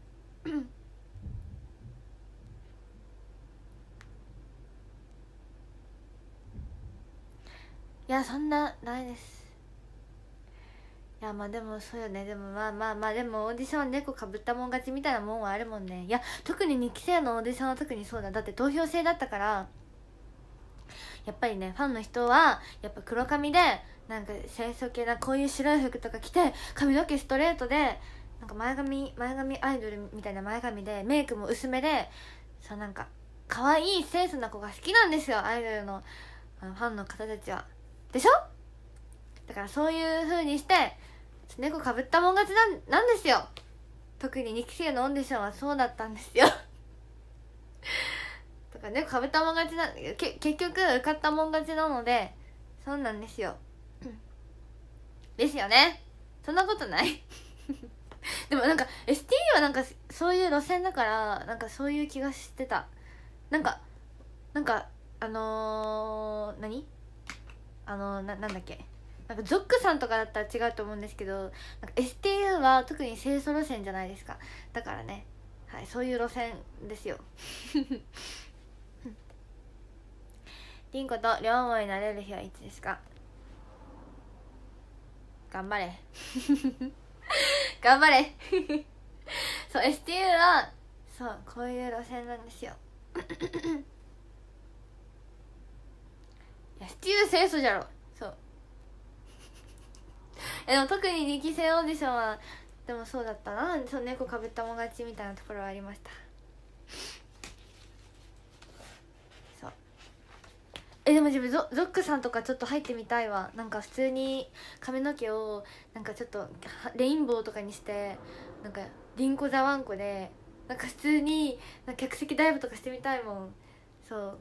いやそんなないです。いやまあでもそうよね。でもまあまあまあでもオーディションは猫かぶったもん勝ちみたいなもんはあるもんね。いや特ににき生のオーディションは特にそうだ。だって投票制だったから、やっぱりねファンの人はやっぱ黒髪でなんか清楚系なこういう白い服とか着て、髪の毛ストレートでなんか前髪前髪アイドルみたいな前髪でメイクも薄めで、そうなんか可愛い清楚な子が好きなんですよ、アイドルのあのファンの方たちは。でしょ。だからそういう風にして猫かぶったもん勝ちなんなんですよ。特ににき生のオーディションはそうだったんですよだから猫かぶったもん勝ちなけ結局受かったもん勝ちなので、そうなんですよですよね。そんなことないでもなんか エスティー はなんかそういう路線だから、なんかそういう気がしてた。なんかなんかあのー、何あのー、な, なんだっけなんかゾックさんとかだったら違うと思うんですけど、なんか エスティーユー は特に清楚路線じゃないですか。だからね、はい、そういう路線ですよリンコと両思いになれる日はいつですか。頑張れ頑張れそう エスティーユー はそうこういう路線なんですよいや エスティーユー 清楚じゃろ。そうでも特ににき生オーディションはでもそうだったな。そう猫かぶったもん勝ちみたいなところはありました。そうえでも自分 ゾ, ゾックさんとかちょっと入ってみたいわ。なんか普通に髪の毛をなんかちょっとレインボーとかにして、なんかリンコザワンコでなんか普通になんか客席ダイブとかしてみたいもん。そう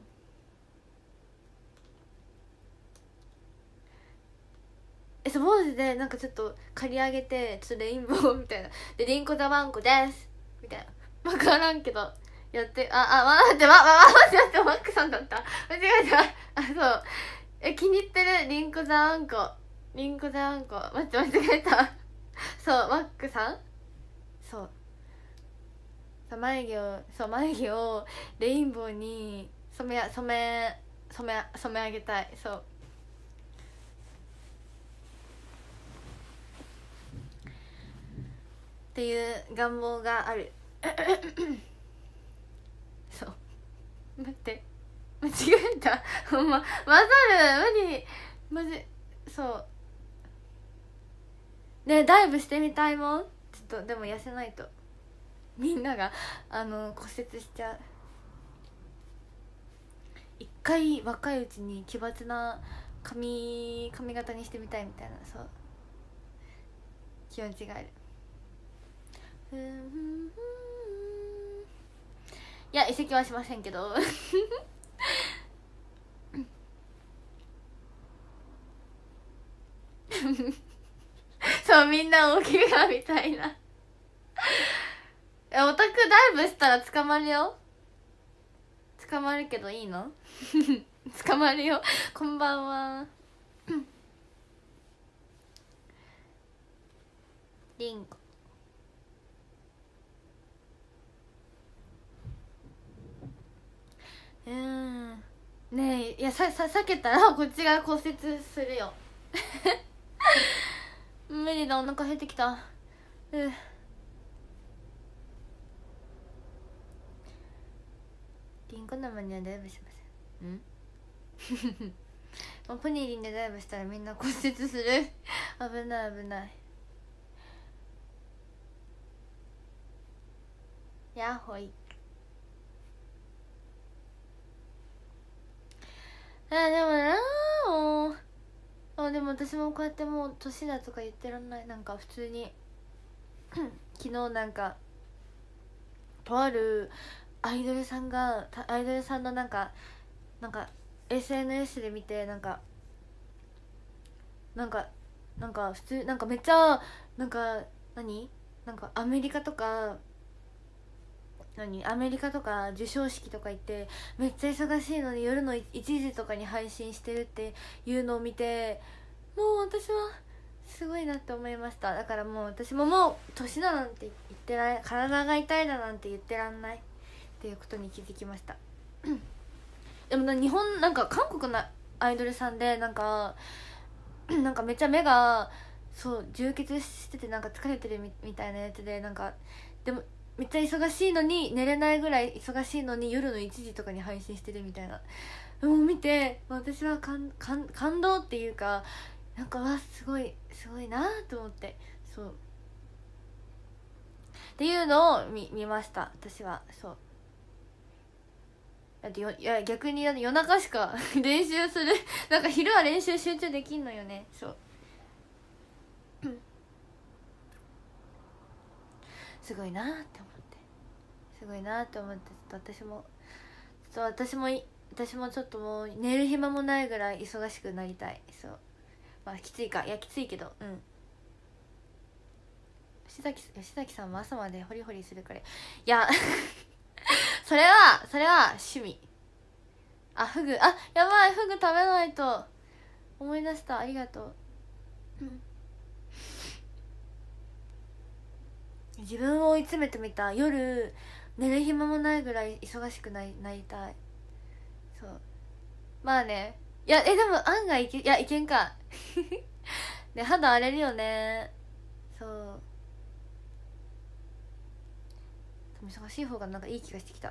えそう坊主でなんかちょっと刈り上げてちょっとレインボーみたいなでリンコザワンコですみたいな分からんけどやってああ待ってまま待って待ってマックさんだった間違えたあそうえ気に入ってるリンコザワンコリンコザワンコ待って間違えたそうマックさんそうそう眉毛をそう眉毛をレインボーに染め染め染め染め上げたい。そうっていう願望があるそう待って間違えたほんま混ざる無理マジそうねダイブしてみたいもん。ちょっとでも痩せないとみんながあの骨折しちゃう。一回若いうちに奇抜な髪髪型にしてみたいみたいなそう気持ちがある。いや移籍はしませんけどそうみんな大きがみたいなえオタクダイブしたら捕まるよ。捕まるけどいいの捕まるよこんばんはリンコうんねえいやささ避けたらこっちが骨折するよ無理だお腹減ってきた。うんリンコ生にはダイブしません。んもうポニーリンでダイブしたらみんな骨折する危ない危ない。やっほいやでもなもうあでも私もこうやってもう年だとか言ってらんない。なんか普通に昨日なんかとあるアイドルさんがアイドルさんのなんかなんか エスエヌエス で見てなんかなんかなんか普通なんかめっちゃなんか何なんかアメリカとか何アメリカとか授賞式とか行ってめっちゃ忙しいのに夜のいちじとかに配信してるっていうのを見てもう私はすごいなって思いました。だからもう私ももう年だなんて言ってられ体が痛いだなんて言ってらんないっていうことに気づきましたでもな日本なんか韓国のアイドルさんでなんかなんかめっちゃ目がそう充血しててなんか疲れてる み, みたいなやつでなんかでもめっちゃ忙しいのに寝れないぐらい忙しいのに夜のいちじとかに配信してるみたいなもう見て私は感感感動っていうかなんかわすごいすごいなと思ってそうっていうのを 見, 見ました私は。そうだってよいや逆に夜中しか練習するなんか昼は練習集中できんのよね。そうすごいなって思ってすごいなって思ってちょっと私もちょっと私も私もちょっともう寝る暇もないぐらい忙しくなりたい。そうまあきついかいやきついけどうん吉崎吉崎さんも朝までホリホリするからいやそれはそれは趣味。あフグあやばいフグ食べないと思い出したありがとう、うん、自分を追い詰めてみた。夜寝る暇もないぐらい忙しくなりなりたい。そうまあねいやえでも案外いけいやいけんかね肌荒れるよね。そう忙しい方がなんかいい気がしてきた。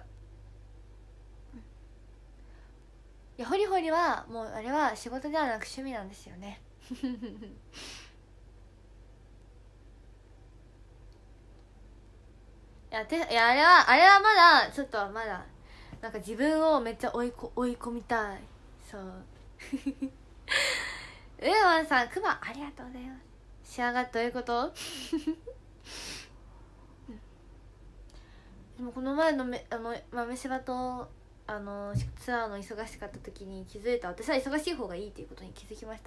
いやホリホリはもうあれは仕事ではなく趣味なんですよねいやていやあれはあれはまだちょっとまだなんか自分をめっちゃ追いこ追い込みたい。そうウエマンさんクマありがとうございます。仕上がってどういうことでもこの前のめあの豆柴とあのツアーの忙しかった時に気づいた。私は忙しい方がいいっていうことに気づきました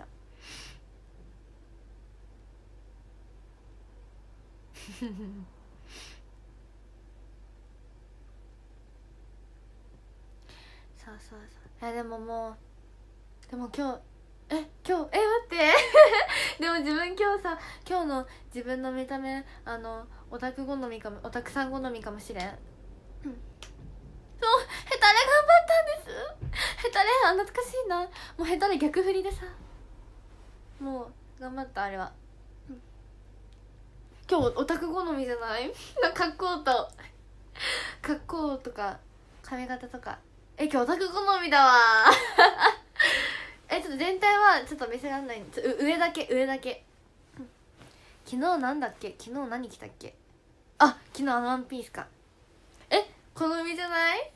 そうそうそういやでももうでも今日え今日え待ってでも自分今日さ今日の自分の見た目あのオタク好みかもオタクさん好みかもしれん、うん、そうヘタレ頑張ったんです。ヘタレあ懐かしいな。もうヘタレ逆振りでさもう頑張ったあれは、うん、今日オタク好みじゃない格好と格好とか髪型とかえ今日オタク好みだわえちょっと全体はちょっと見せらんないちょ上だけ上だけ、うん、昨日なんだっけ昨日何着たっけあ昨日あのワンピースかえ好みじゃない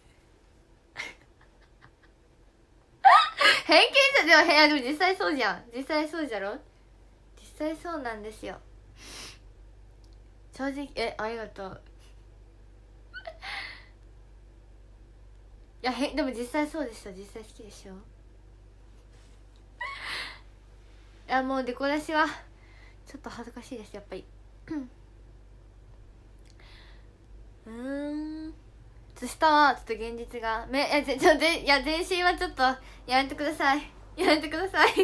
偏見じゃでもいやでも実際そうじゃん実際そうじゃろ実際そうなんですよ正直えありがとういやへでも実際そうでしょ実際好きでしょいやもうデコ出しはちょっと恥ずかしいですやっぱりうん下はちょっと現実がめいやちょちょでいや全身はちょっとやめてくださいやめてください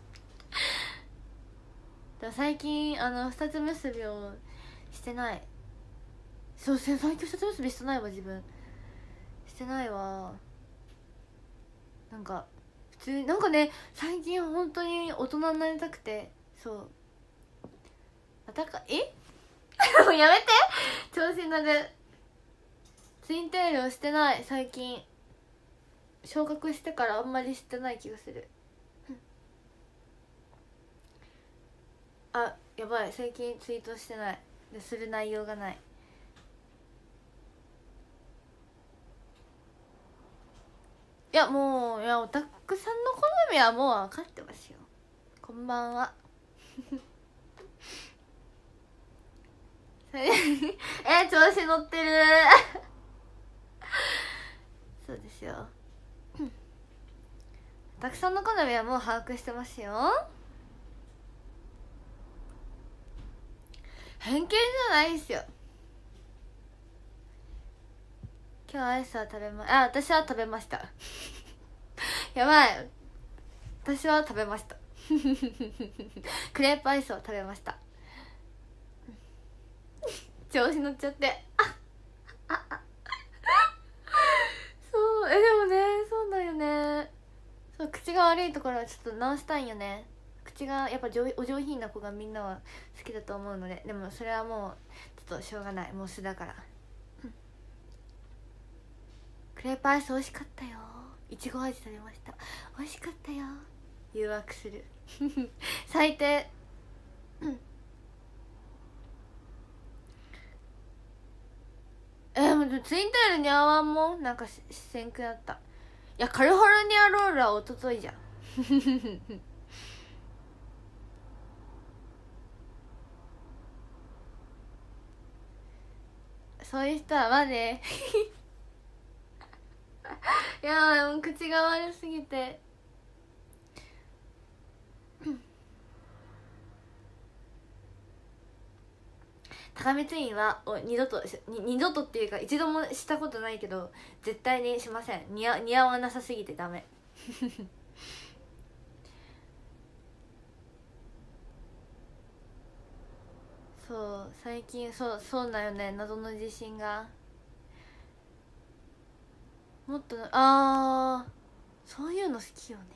でも最近あの二つ結びをしてないそう最近二つ結びしてないわ自分してないわなんか普通なんかね最近本当に大人になりたくてそうあたかえもうやめて調子に乗るツインテールをしてない最近昇格してからあんまりしてない気がするあやばい最近ツイートしてないでする内容がないいやもういやオタくさんの好みはもう分かってますよ。こんばんはえ調子乗ってるそうですよたくさんの好みはもう把握してますよ。偏見じゃないっすよ。今日アイスは食べまあ私は食べましたやばい私は食べましたクレープアイスを食べました調子乗っちゃってあああそうえでもねそうだよね。そう口が悪いところはちょっと直したいんよね。口がやっぱ上お上品な子がみんなは好きだと思うので、でもそれはもうちょっとしょうがない、もう素だから、うん、クレープアイス美味しかったよ。いちご味食べました。美味しかったよ。誘惑する最低うんえー、もうツインテールに合わんもんなんかしせんくなった。いやカリフォルニアロールはおとといじゃんそういう人はまでいやもう口が悪すぎて高めツインは二度と二度とっていうか一度もしたことないけど絶対にしません。似合似合わなさすぎてダメそう最近そうそうだよね、謎の自信がもっとあーそういうの好きよね。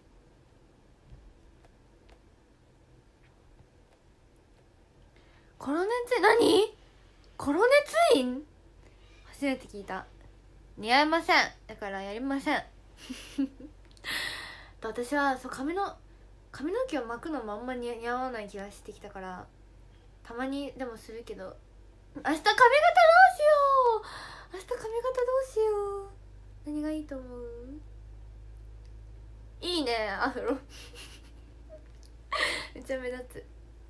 コロネツイン何コロネツイン初めて聞いた。似合いません、だからやりません私はそう髪の髪の毛を巻くのもあんまり似合わない気がしてきたからたまにでもするけど、明日髪型どうしよう明日髪型どうしよう何がいいと思う。いいねアフロめっちゃ目立つ。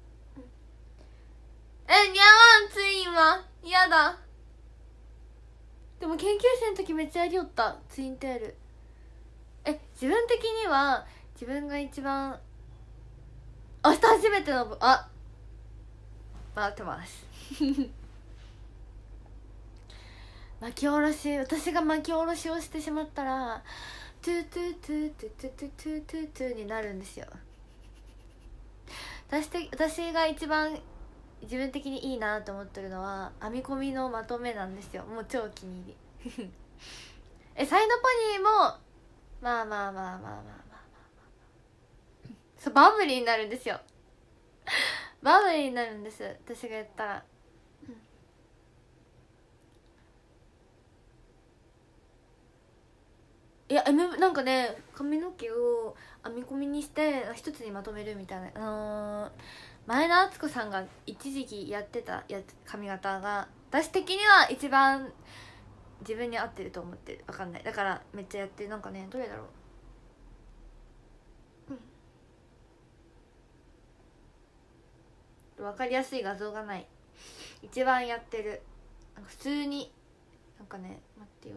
え似合わんツインは嫌だ。でも研究生の時めっちゃやりよったツインテール。え自分的には自分が一番明日初めてのあ待ってます巻き下ろし私が巻き下ろしをしてしまったらトゥトゥトゥトゥトゥトゥトゥトゥトゥになるんですよ。私て私が一番自分的にいいなと思ってるのは編み込みのまとめなんですよ。もう超気に入りえサイドポニーもまあまあまあまあまあまあまあそうバブリーになるんですよバブリーになるんです私が言ったら、うん、いや M なんかね髪の毛を編み込みにして一つにまとめるみたいな、あのー、前田敦子さんが一時期やってたや髪型が私的には一番自分に合ってると思ってる。分かんないだからめっちゃやってる。なんかねどれだろう、うん、分かりやすい画像がない。一番やってる普通になんかね待ってよ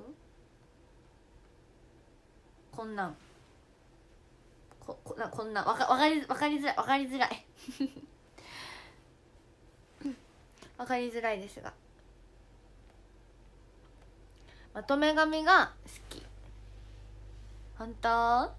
こんなんここなこんなわかわかりわかりづらいわかりづらいわかりづらいですがまとめ髪が好き。本当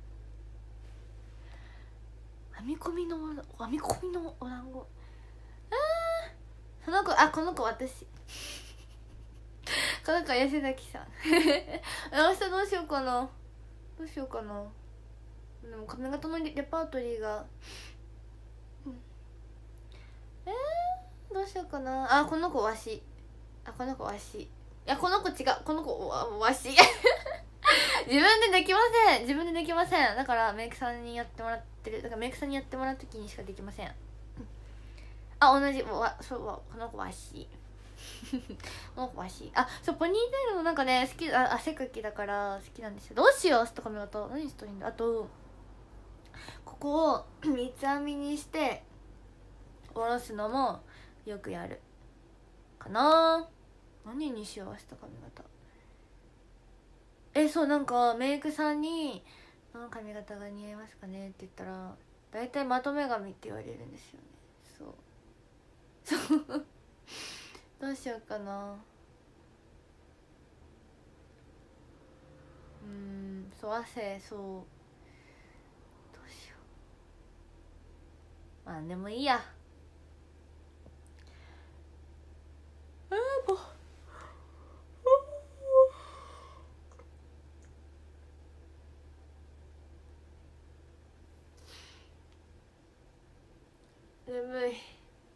編み込みの編み込みのお団子あーその子あこの子私この子吉崎さん明日どうしようかなどうしようかな。でも髪型のレパートリーが、うん、えー、どうしようかなあこの子わしあこの子わしいやこの子違うこの子 わ, わし自分でできません自分でできません。だからメイクさんにやってもらってるだからメイクさんにやってもらう時にしかできません、うん、あ同じわそうわこの子わしもう欲しい。あ、そう、ポニーテールもなんかね好き、あ、汗かきだから好きなんですよ。どうしよう、とか見ようと何したらいいんだ。あとここを三つ編みにして下ろすのもよくやるかな。何にしよう、明日髪型。え、そう、なんかメイクさんに「どの髪型が似合いますかね?」って言ったら大体まとめ髪って言われるんですよね。そうそうどうしようかな。うーん、そう、汗、そう、どうしよう。まあでもいいや。あーもう眠い。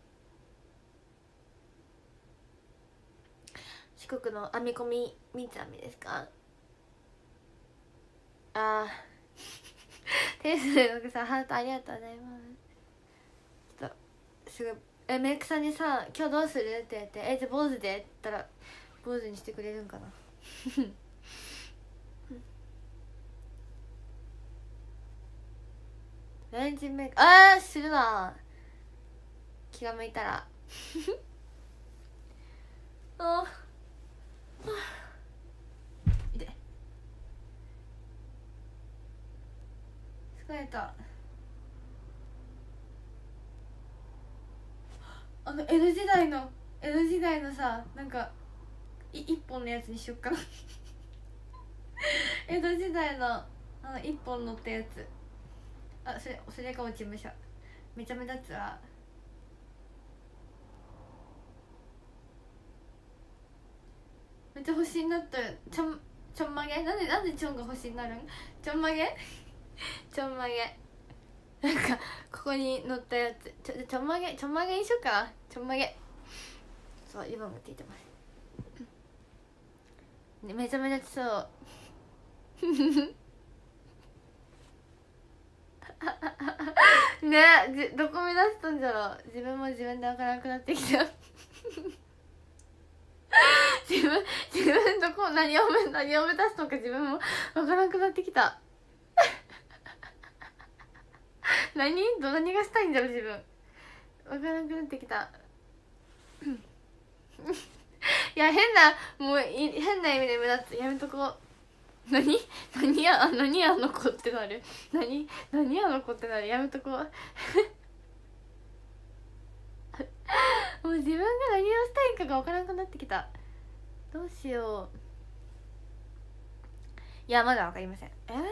四国の編み込み三つ編みですか。あーテストの奥さんハートありがとうございます。ちょっとすごい、え、メイクさんにさ「今日どうする?」って言って「え、じゃあ坊主で」って言ったら坊主にしてくれるんかなレンジメイク、あーするな、気が向いたらあーいて、疲れた。あの江戸時代の江戸時代のさ、なんかい一本のやつにしよっかな江戸時代のあの一本乗ったやつ。あ、それそれが落ち武者めちゃ目立つわ。めっちゃ星になったよ。ちょんちょんまげ、なんでなんでちょんが星になるん。ちょんまげちょんまげ、なんかここに乗ったやつ、ちょちょんまげ、ちょんまげにしようかな。ちょんまげ、そう、今もって言ってます、ね、めちゃめちゃそうねえ、どこ目指したんじゃろう。自分も自分で分からなくなってきた自分自分どこ何を目何を目指すのか自分も分からなくなってきた何ど何がしたいんだろう自分、分からなくなってきたいや、変なもうい変な意味で目立つ、やめとこう。何何やあ何やあの子ってなる、何何あの子ってなる、やめとこうもう自分が何をしたいかが分からなくなってきた。どうしよう。いや、まだ分かりません。えー、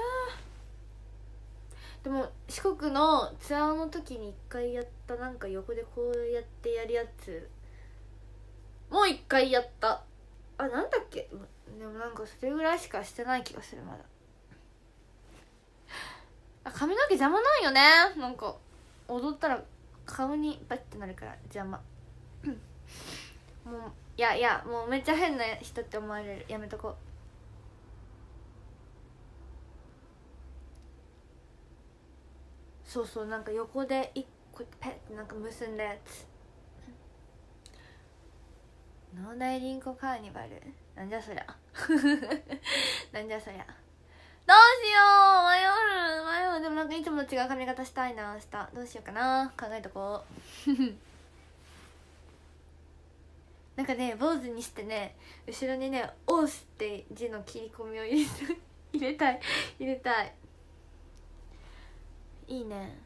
でも四国のツアーの時に一回やった、なんか横でこうやってやるやつもう一回やった。あ、なんだっけ。でもなんかそれぐらいしかしてない気がする。まだあ、髪の毛邪魔なんよね。なんか踊ったら顔にバッてなるから邪魔もういやいや、もうめっちゃ変な人って思われる、やめとこう。そうそう、なんか横で一個ペッてなんか結んだやつ。農大リンコカーニバル、なんじゃそりゃなんじゃそりゃ。どうしよう、迷う迷う。でもなんかいつもと違う髪型したいな。明日どうしようかな、考えとこうなんかね、坊主にしてね、後ろにね「オース」って字の切り込みを入れ入れたい入れたい。いいね。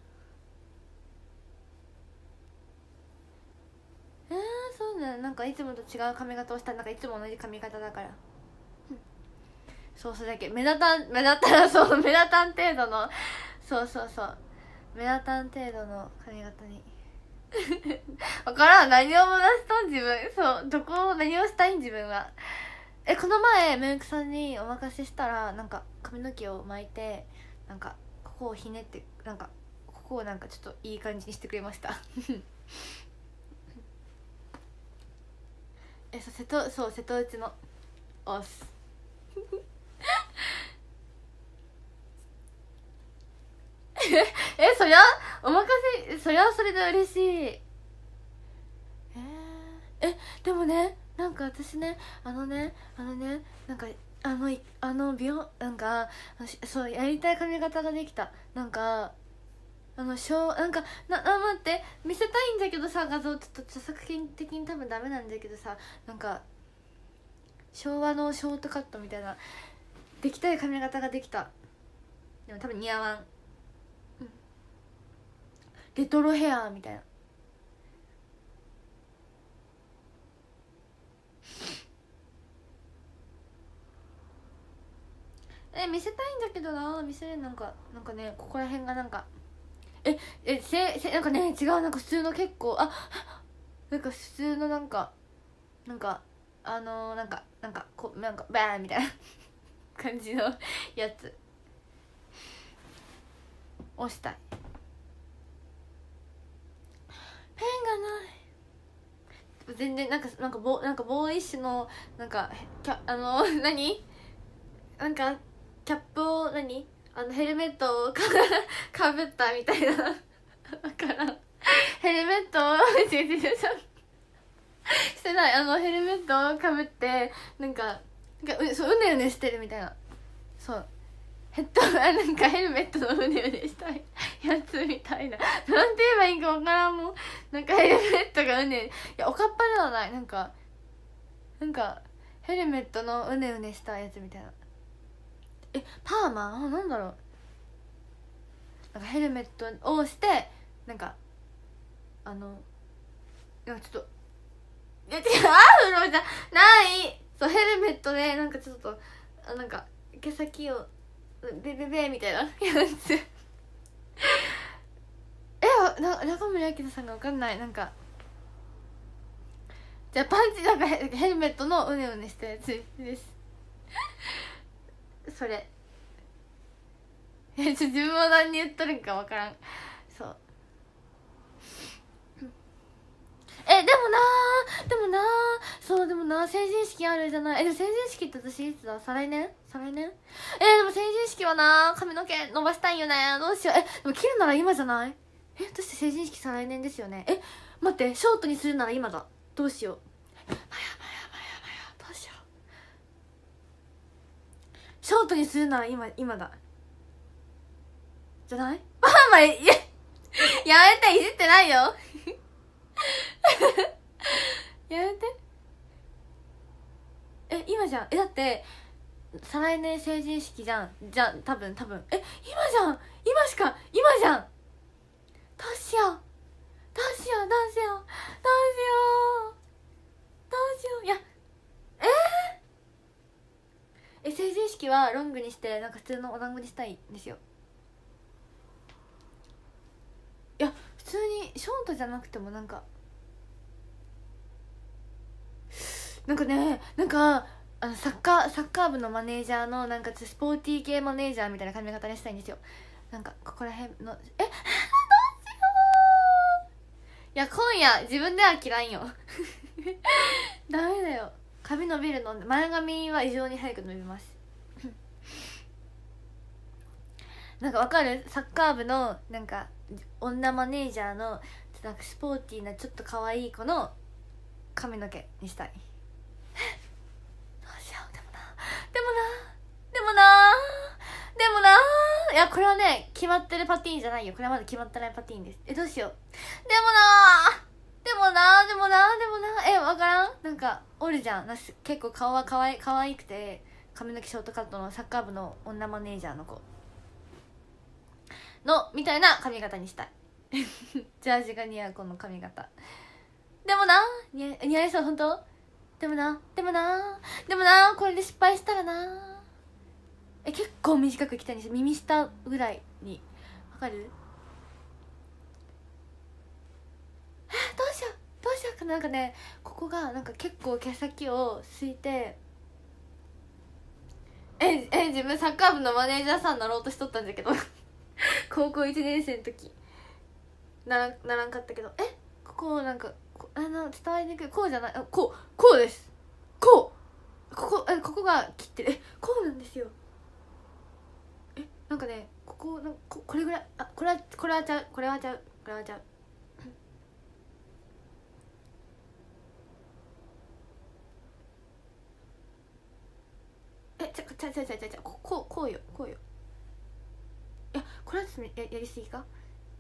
えー、そうだね。なんかいつもと違う髪型をしたら、なんかいつも同じ髪型だから、うん、そう、それだけ目立たん目立ったらそう目立たん程度の、そうそうそう、目立たん程度の髪型に分からん、何を目指しとん自分。そう、どこを何をしたいん自分は。え、この前メイクさんにお任せしたら、なんか髪の毛を巻いて、なんかここをひねって、なんかここをなんかちょっといい感じにしてくれましたえ、そう、瀬戸、そう、瀬戸内のオスえ、そりゃお任せ、そりゃそれで嬉しい。えー、え、 でもねなんか私ねあのねあのねなんかあのあの美容なんかそうやりたい髪型ができた。なんかあのしょうなんかなあ待って見せたいんだけどさ、画像ちょっと著作権的に多分ダメなんだけどさ、なんか昭和のショートカットみたいなできたい髪型ができた。でも多分似合わん、うん、レトロヘアみたいな。え見せたいんだけどな、見せれん。なんかなんかねここら辺がなんかええせせなんかね違う、なんか普通の結構あなんか普通のなんかなんかあのー、なんかなんかこなんかバーンみたいな感じのやつ押したい。ペンがない全然。なんかなんかボなんかボーイッシュのなんかキャあのー、何なんかキャップを何あのヘルメットをかかぶったみたいなだからヘルメットをしてない、あのヘルメットをかぶってなんかなんかうそううねうねしてるみたいな。そうヘッドあなんかヘルメットのうねうねしたいやつみたいな。なんて言えばいいか分からんもん。なんかヘルメットがうねいやおかっぱではない、なんかなんかヘルメットのうねうねしたやつみたいな。えパーマあなんだろう、なんかヘルメットをしてなんかあのなんかちょっといや違うアフロじゃないそうヘルメットでなんかちょっとあなんか毛先をベベベみたいなやつえな中村明菜さんが分かんない。なんかじゃあパンチなんかヘヘルメットのうねうねしたやつですそれえちょ自分は何言っとるんか分からん。そうえでもなーでもなーそうでもな成人式あるじゃない。えでも成人式って私いつだ、再来年再来年えー、でも成人式はな髪の毛伸ばしたいんよね。どうしよう。えでも切るなら今じゃない。え私成人式再来年ですよね。え待ってショートにするなら今だ。どうしよう。まやまやまやまやどうしよう。ショートにするなら今今だじゃないまあまあいややめていじってないよやめてえ今じゃん。えだって再来年成人式じゃんじゃん多分多分え今じゃん今しか今じゃん。どうしようどうしようどうしようどうしようどうしよう。いやえー、え成人式はロングにしてなんか普通のお団子にしたいんですよ。いや普通にショートじゃなくてもなんかなんかねなんかあのサッカーサッカー部のマネージャーのなんかスポーティー系マネージャーみたいな髪型にしたいんですよ。なんかここら辺のえどうしよう。いや今夜自分では嫌いんよダメだよ髪伸びるの。前髪は異常に早く伸びますなんかわかるサッカー部のなんか女マネージャーのなんかスポーティーなちょっと可愛い子の髪の毛にしたいどうしよう。でもなでもなでもなでもないやこれはね決まってるパティーンじゃないよ。これはまだ決まってないパティーンです。えどうしよう。でもなでもなでもなでもなえわからんなんかおるじゃんな結構顔はかわい可愛くて髪の毛ショートカットのサッカー部の女マネージャーの子のみたいな髪型にしたいジャージが似合うこの髪型。でもな似合似合いそう本当。でもなでもなでもなこれで失敗したらなえ結構短くいきたいんですよ。耳下ぐらいにわかる。えどうしようどうしようかな。なんかねここがなんか結構毛先をすいてええ自分サッカー部のマネージャーさんになろうとしとったんだけど高校いちねん生の時ならならんかったけどえここなんかあの伝わりにくいこうじゃないあこうこうですこうここえここが切ってるえこうなんですよ。えなんかねここなんここれぐらいあこれはこれはちゃうこれはちゃうこれはちゃうちゃちゃちゃちゃちゃここうこうよこうよ。いやこれはちょっと や, やりすぎか。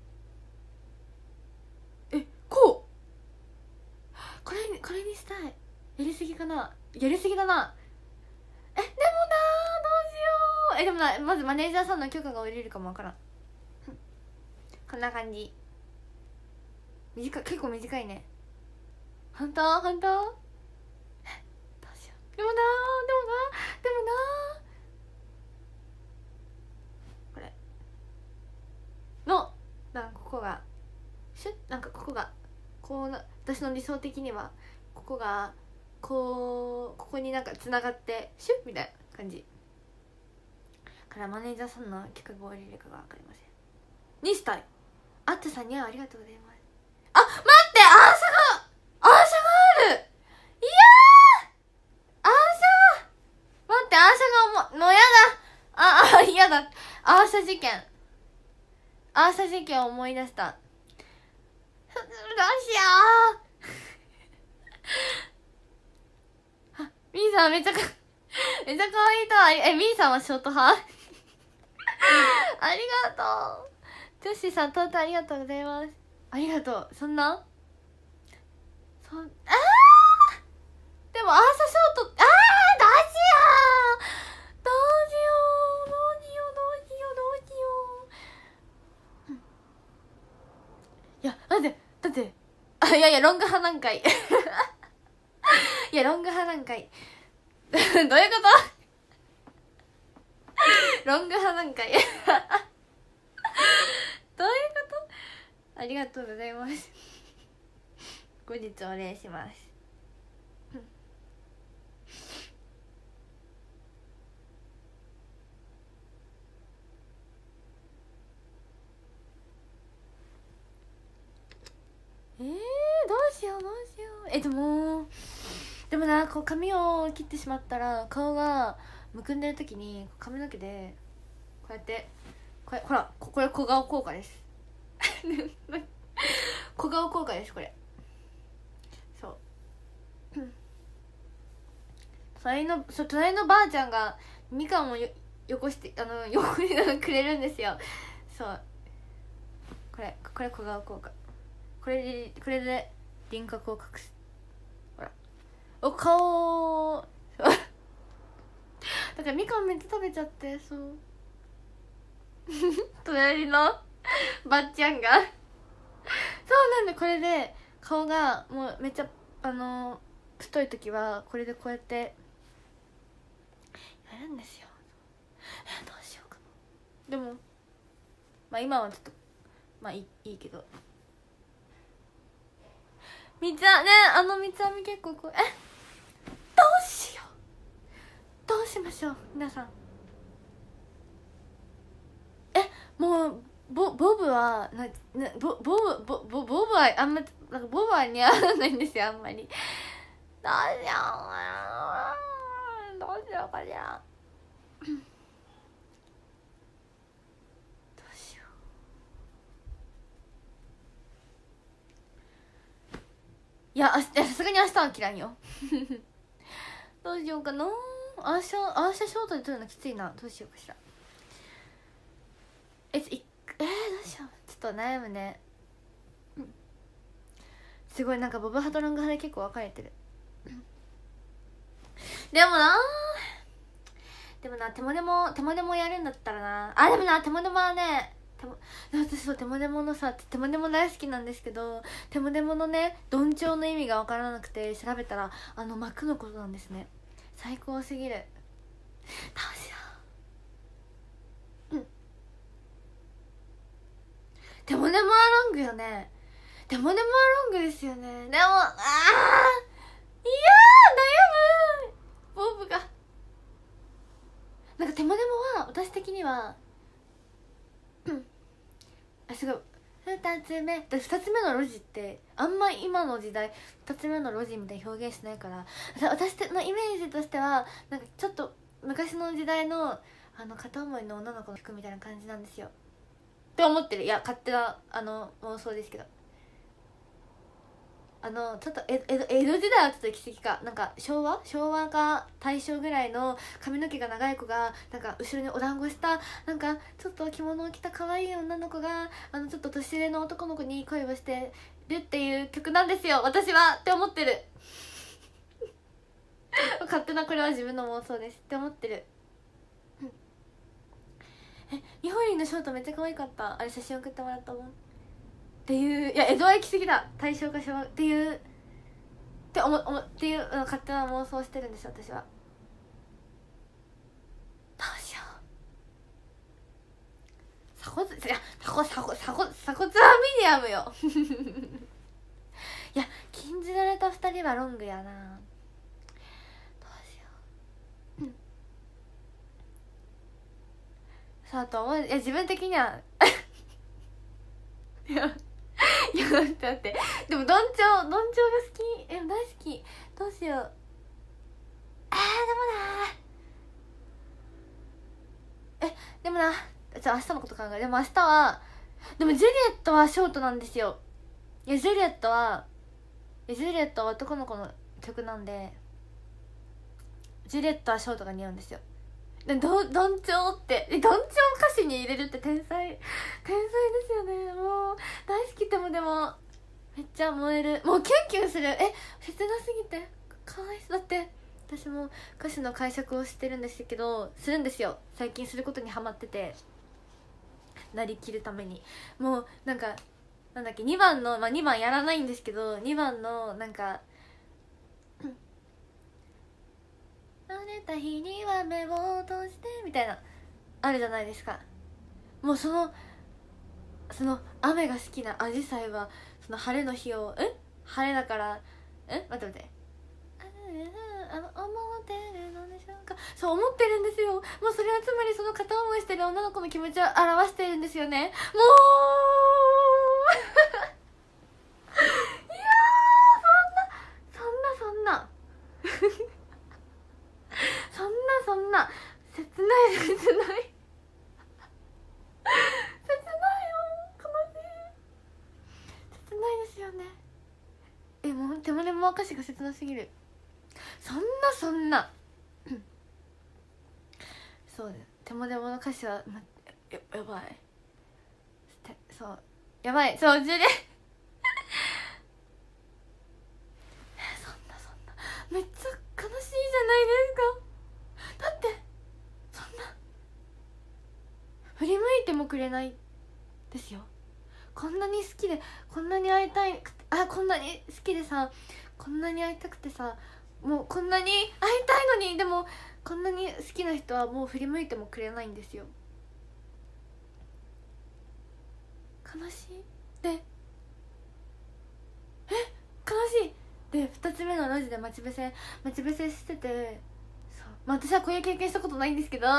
えこうこれこれにしたい。やりすぎかな。やりすぎだな。えでもなーどうしよう。えでもなまずマネージャーさんの許可が下りるかもわからん。こんな感じ。短い結構短いね。本当本当どうしよう。でもなーでもなーでもなーこれのなんかここがシュッなんかここがこうな私の理想的にはここがこうここになんかつながってシュッみたいな感じからマネージャーさんの許可が下りるかが分かりませんにしたい。あってさんにはありがとうございます。あ待ってアーシャがアーシャがある。いやーアーシャ待ってアーシャがももうやだああ嫌だ。アーシャ事件アーシャ事件を思い出した。どうしようあみーさんめっちゃかめっちゃ可愛いとはえみーさんはショート派ありがとう。トッシーさんトートありがとうございます。ありがとう。そんなそんあーでもアーサショートあーどうしようどうしようどうしようどうしようどうしよう、うん、いや待ってだってあいやいやロング派なんかいいやロング派なんかいどういうことロング派なんかいどういうことありがとうございます後日お礼します。えー、どうしようどうしよう。えでもでもなこう髪を切ってしまったら顔がむくんでる時に髪の毛でこうやってこれほらこれ小顔効果です小顔効果ですこれ。そう隣のそう隣のばあちゃんがみかんをよよこしてあの横にくれるんですよ。そうこれこれ小顔効果。これでこれで輪郭を隠す。ほらお顔だからみかんめっちゃ食べちゃってそう隣のばっちゃんがそうなんでこれで顔がもうめっちゃあの太い時はこれでこうやってやるんですよ。えどうしようかな。でもまあ今はちょっとまあいい、いいけどみつあねあのみつあみ結構こうえどうしようどうしましょう皆さん。えもうボボブはななボボブボボボブはあんまなんかボブは似合わないんですよあんまり。どうしようかなどうしようかじゃどうしよう。いやさすがに明日は切らんよどうしようかな。アーシャアーシャショートで撮るのきついな。どうしようかしら。えいえー、どうしようちょっと悩むね。すごいなんかボブ派とロング派で結構分かれてるでもなでもな手もでも手もでもやるんだったらなあでもな手もでもはね手も私そう手もでものさ手もでも大好きなんですけど手もでものねどんちょうの意味が分からなくて調べたらあの膜のことなんですね。最高すぎる。どうしよう、うん、手もでもはロングよね。手もでもはロングですよね。でもあーいやー悩むボブがなんか手もでもは私的にはうんあすごいふたつめふたつめの路地ってあんま今の時代ふたつめの路地みたいに表現しないから私のイメージとしてはなんかちょっと昔の時代のあの片思いの女の子の服みたいな感じなんですよって思ってる。いや勝手なあの妄想ですけどあのちょっと江戸江戸時代はちょっと行き過ぎか、なんか昭和昭和か大正ぐらいの髪の毛が長い子がなんか後ろにお団子したなんかちょっと着物を着た可愛い女の子があのちょっと年上の男の子に恋をしてるっていう曲なんですよ私はって思ってる勝手なこれは自分の妄想ですって思ってる。え日本人のショートめっちゃ可愛かった、あれ写真送ってもらったもんっていう、いや江戸は行き過ぎだ、大正か昭和っていうって思思っていう、うん、勝手な妄想してるんです私は。どうしよう、鎖骨、いや鎖骨鎖骨鎖骨鎖骨はミディアムよいや禁じられたふたりはロングやな、どうしよう、うん、さあと思う、いや自分的にはいやいや待って待って、でもどんちょうどんちょうが好き、え大好き、どうしよう、あーでもなえでもなじゃあ明日のこと考える、でも明日はでもジュリエットはショートなんですよ。いやジュリエットはいやジュリエットは男の子の曲なんでジュリエットはショートが似合うんですよ。でどどんちょうってえどんちょう歌詞に入れるって天才天才ですよね。もう大好きでもでもめっちゃ燃える、もうキュンキュンする、え切なすぎてかわいそうだって。私も歌詞の解釈をしてるんですけどするんですよ最近、することにハマってて、なりきるためにもうなんかなんだっけにばんの、まあ、にばんやらないんですけどにばんのなんか晴れた日には目を閉じてみたいなあるじゃないですか。もうそのその雨が好きなアジサイはその晴れの日をえ晴れだからえ待って待ってあの思ってるのでしょうか、そう思ってるんですよ。もうそれはつまりその片思いしてる女の子の気持ちを表してるんですよね。もういやーそんなそんなそんなそんなそんな切ない切ない切ないよ、悲しい、切ないですよね。えもう手もねも歌詞が切なすぎる、そんなそんなそう手もでもの歌詞は、ま、や, やばいそうやばいそうジュレそんなそんなめっちゃ悲しいじゃないですか。だってそんな振り向いてもくれないですよ。こんなに好きでこんなに会いたいあこんなに好きでさこんなに会いたくてさもうこんなに会いたいのにでもこんなに好きな人はもう振り向いてもくれないんですよ。悲しいでえ悲しいでふたつめの路地で待ち伏せ待ち伏せしててそう、まあ、私はこういう経験したことないんですけど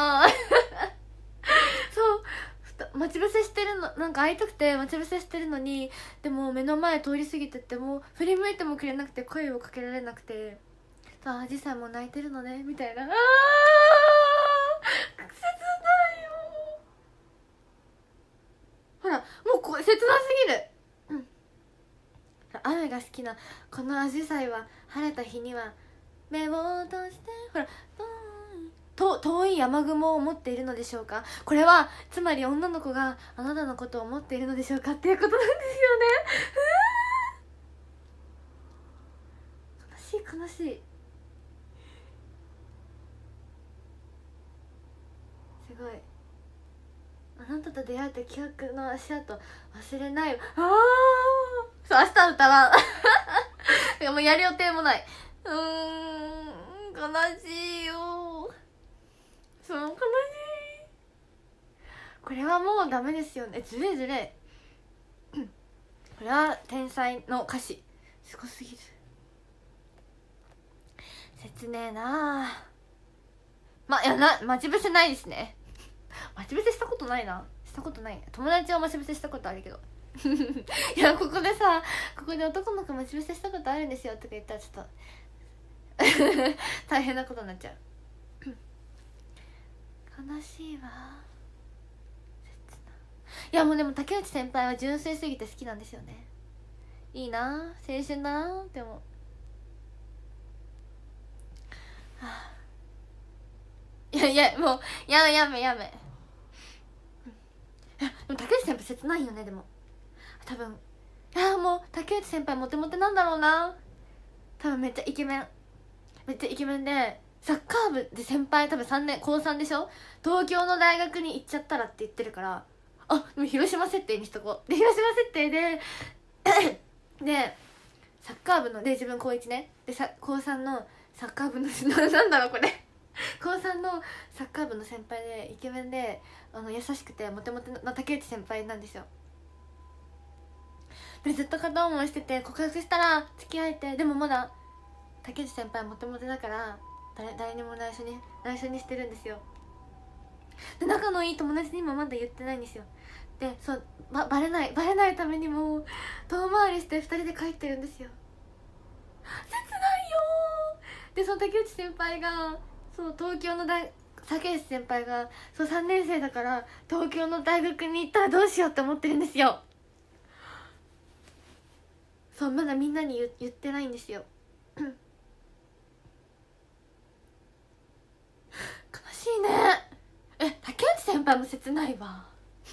そう待ち伏せしてるのなんか会いたくて待ち伏せしてるのにでも目の前通り過ぎてっても振り向いてもくれなくて声をかけられなくてああ実際もう泣いてるのねみたいな、あー切ないよ。ほらもうこ切なすぎる、うん雨が好きなこのアジサイは晴れた日には目を閉じてほらと遠い山雲を持っているのでしょうか。これはつまり女の子があなたのことを思っているのでしょうかっていうことなんですよね。悲しい悲しいすごいあなたと出会った記憶の足跡忘れないわあーそう明日は歌わんもうやる予定もない、うーん悲しいよそう悲しい。これはもうダメですよね、ずれずれこれは天才の歌詞すごすぎる、切ねえなあ。まいやな待ち伏せないですね待ち伏せしたことないなしたことない友達は待ち伏せしたことあるけどいやここでさここで男の子待ち伏せしたことあるんですよとか言ったらちょっと大変なことになっちゃう悲しいわ。いやもうでも竹内先輩は純粋すぎて好きなんですよね。 いいな、青春だなって思う。はあ、いやいや、もうやめやめやめ。でも竹内先輩切ないよね。でも多分、いやもう竹内先輩モテモテなんだろうな。多分めっちゃイケメン、めっちゃイケメンで、サッカー部で先輩多分さんねんこうさんでしょ。東京の大学に行っちゃったらって言ってるから、あ、でも広島設定にしとこう。で広島設定ででサッカー部ので自分高いちねでさ高さんのサッカー部のななんだろうこれ高さんのサッカー部の先輩でイケメンで、あの優しくてモテモテな竹内先輩なんですよ。でずっと片思いしてて、告白したら付き合えて、でもまだ竹内先輩モテモテだから誰誰にも内緒に内緒にしてるんですよ。で仲のいい友達にもまだ言ってないんですよ。でそうばバレないバレないためにも遠回りしてふたりで帰ってるんですよ。切ないよー。でその竹内先輩がそう東京の大竹内先輩がそうさんねん生だから東京の大学に行ったらどうしようって思ってるんですよ。そうまだみんなに 言, 言ってないんですよ悲しいね。え竹内先輩も切ないわ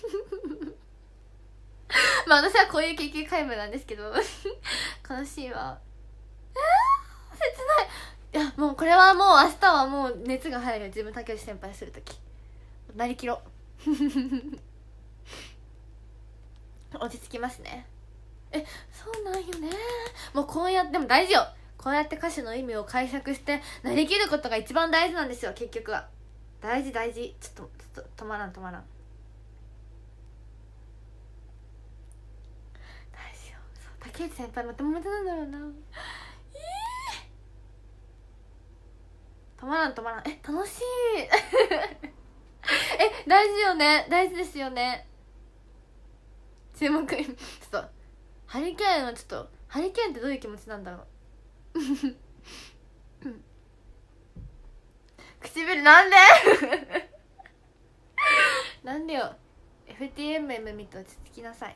まあ私はこういう研究皆無なんですけど悲しいわ。えー、切ない。いやもうこれはもう明日はもう熱が入る。自分竹内先輩するときなりきろ落ち着きますね。えそうなんよね。もうこうやってでも大事よ。こうやって歌詞の意味を解釈してなりきることが一番大事なんですよ。結局は大事大事。ちょっとちょっと止まらん止まらん。大事よ。そう竹内先輩またモテなんだろうな。えー、止まらん止まらん。え楽しいえ大事よね。大事ですよね。注目ちょっとハリケーンはちょっとハリケーンってどういう気持ちなんだろう唇なんでなんでよ。 エフティーエムエム 見て落ち着きなさい。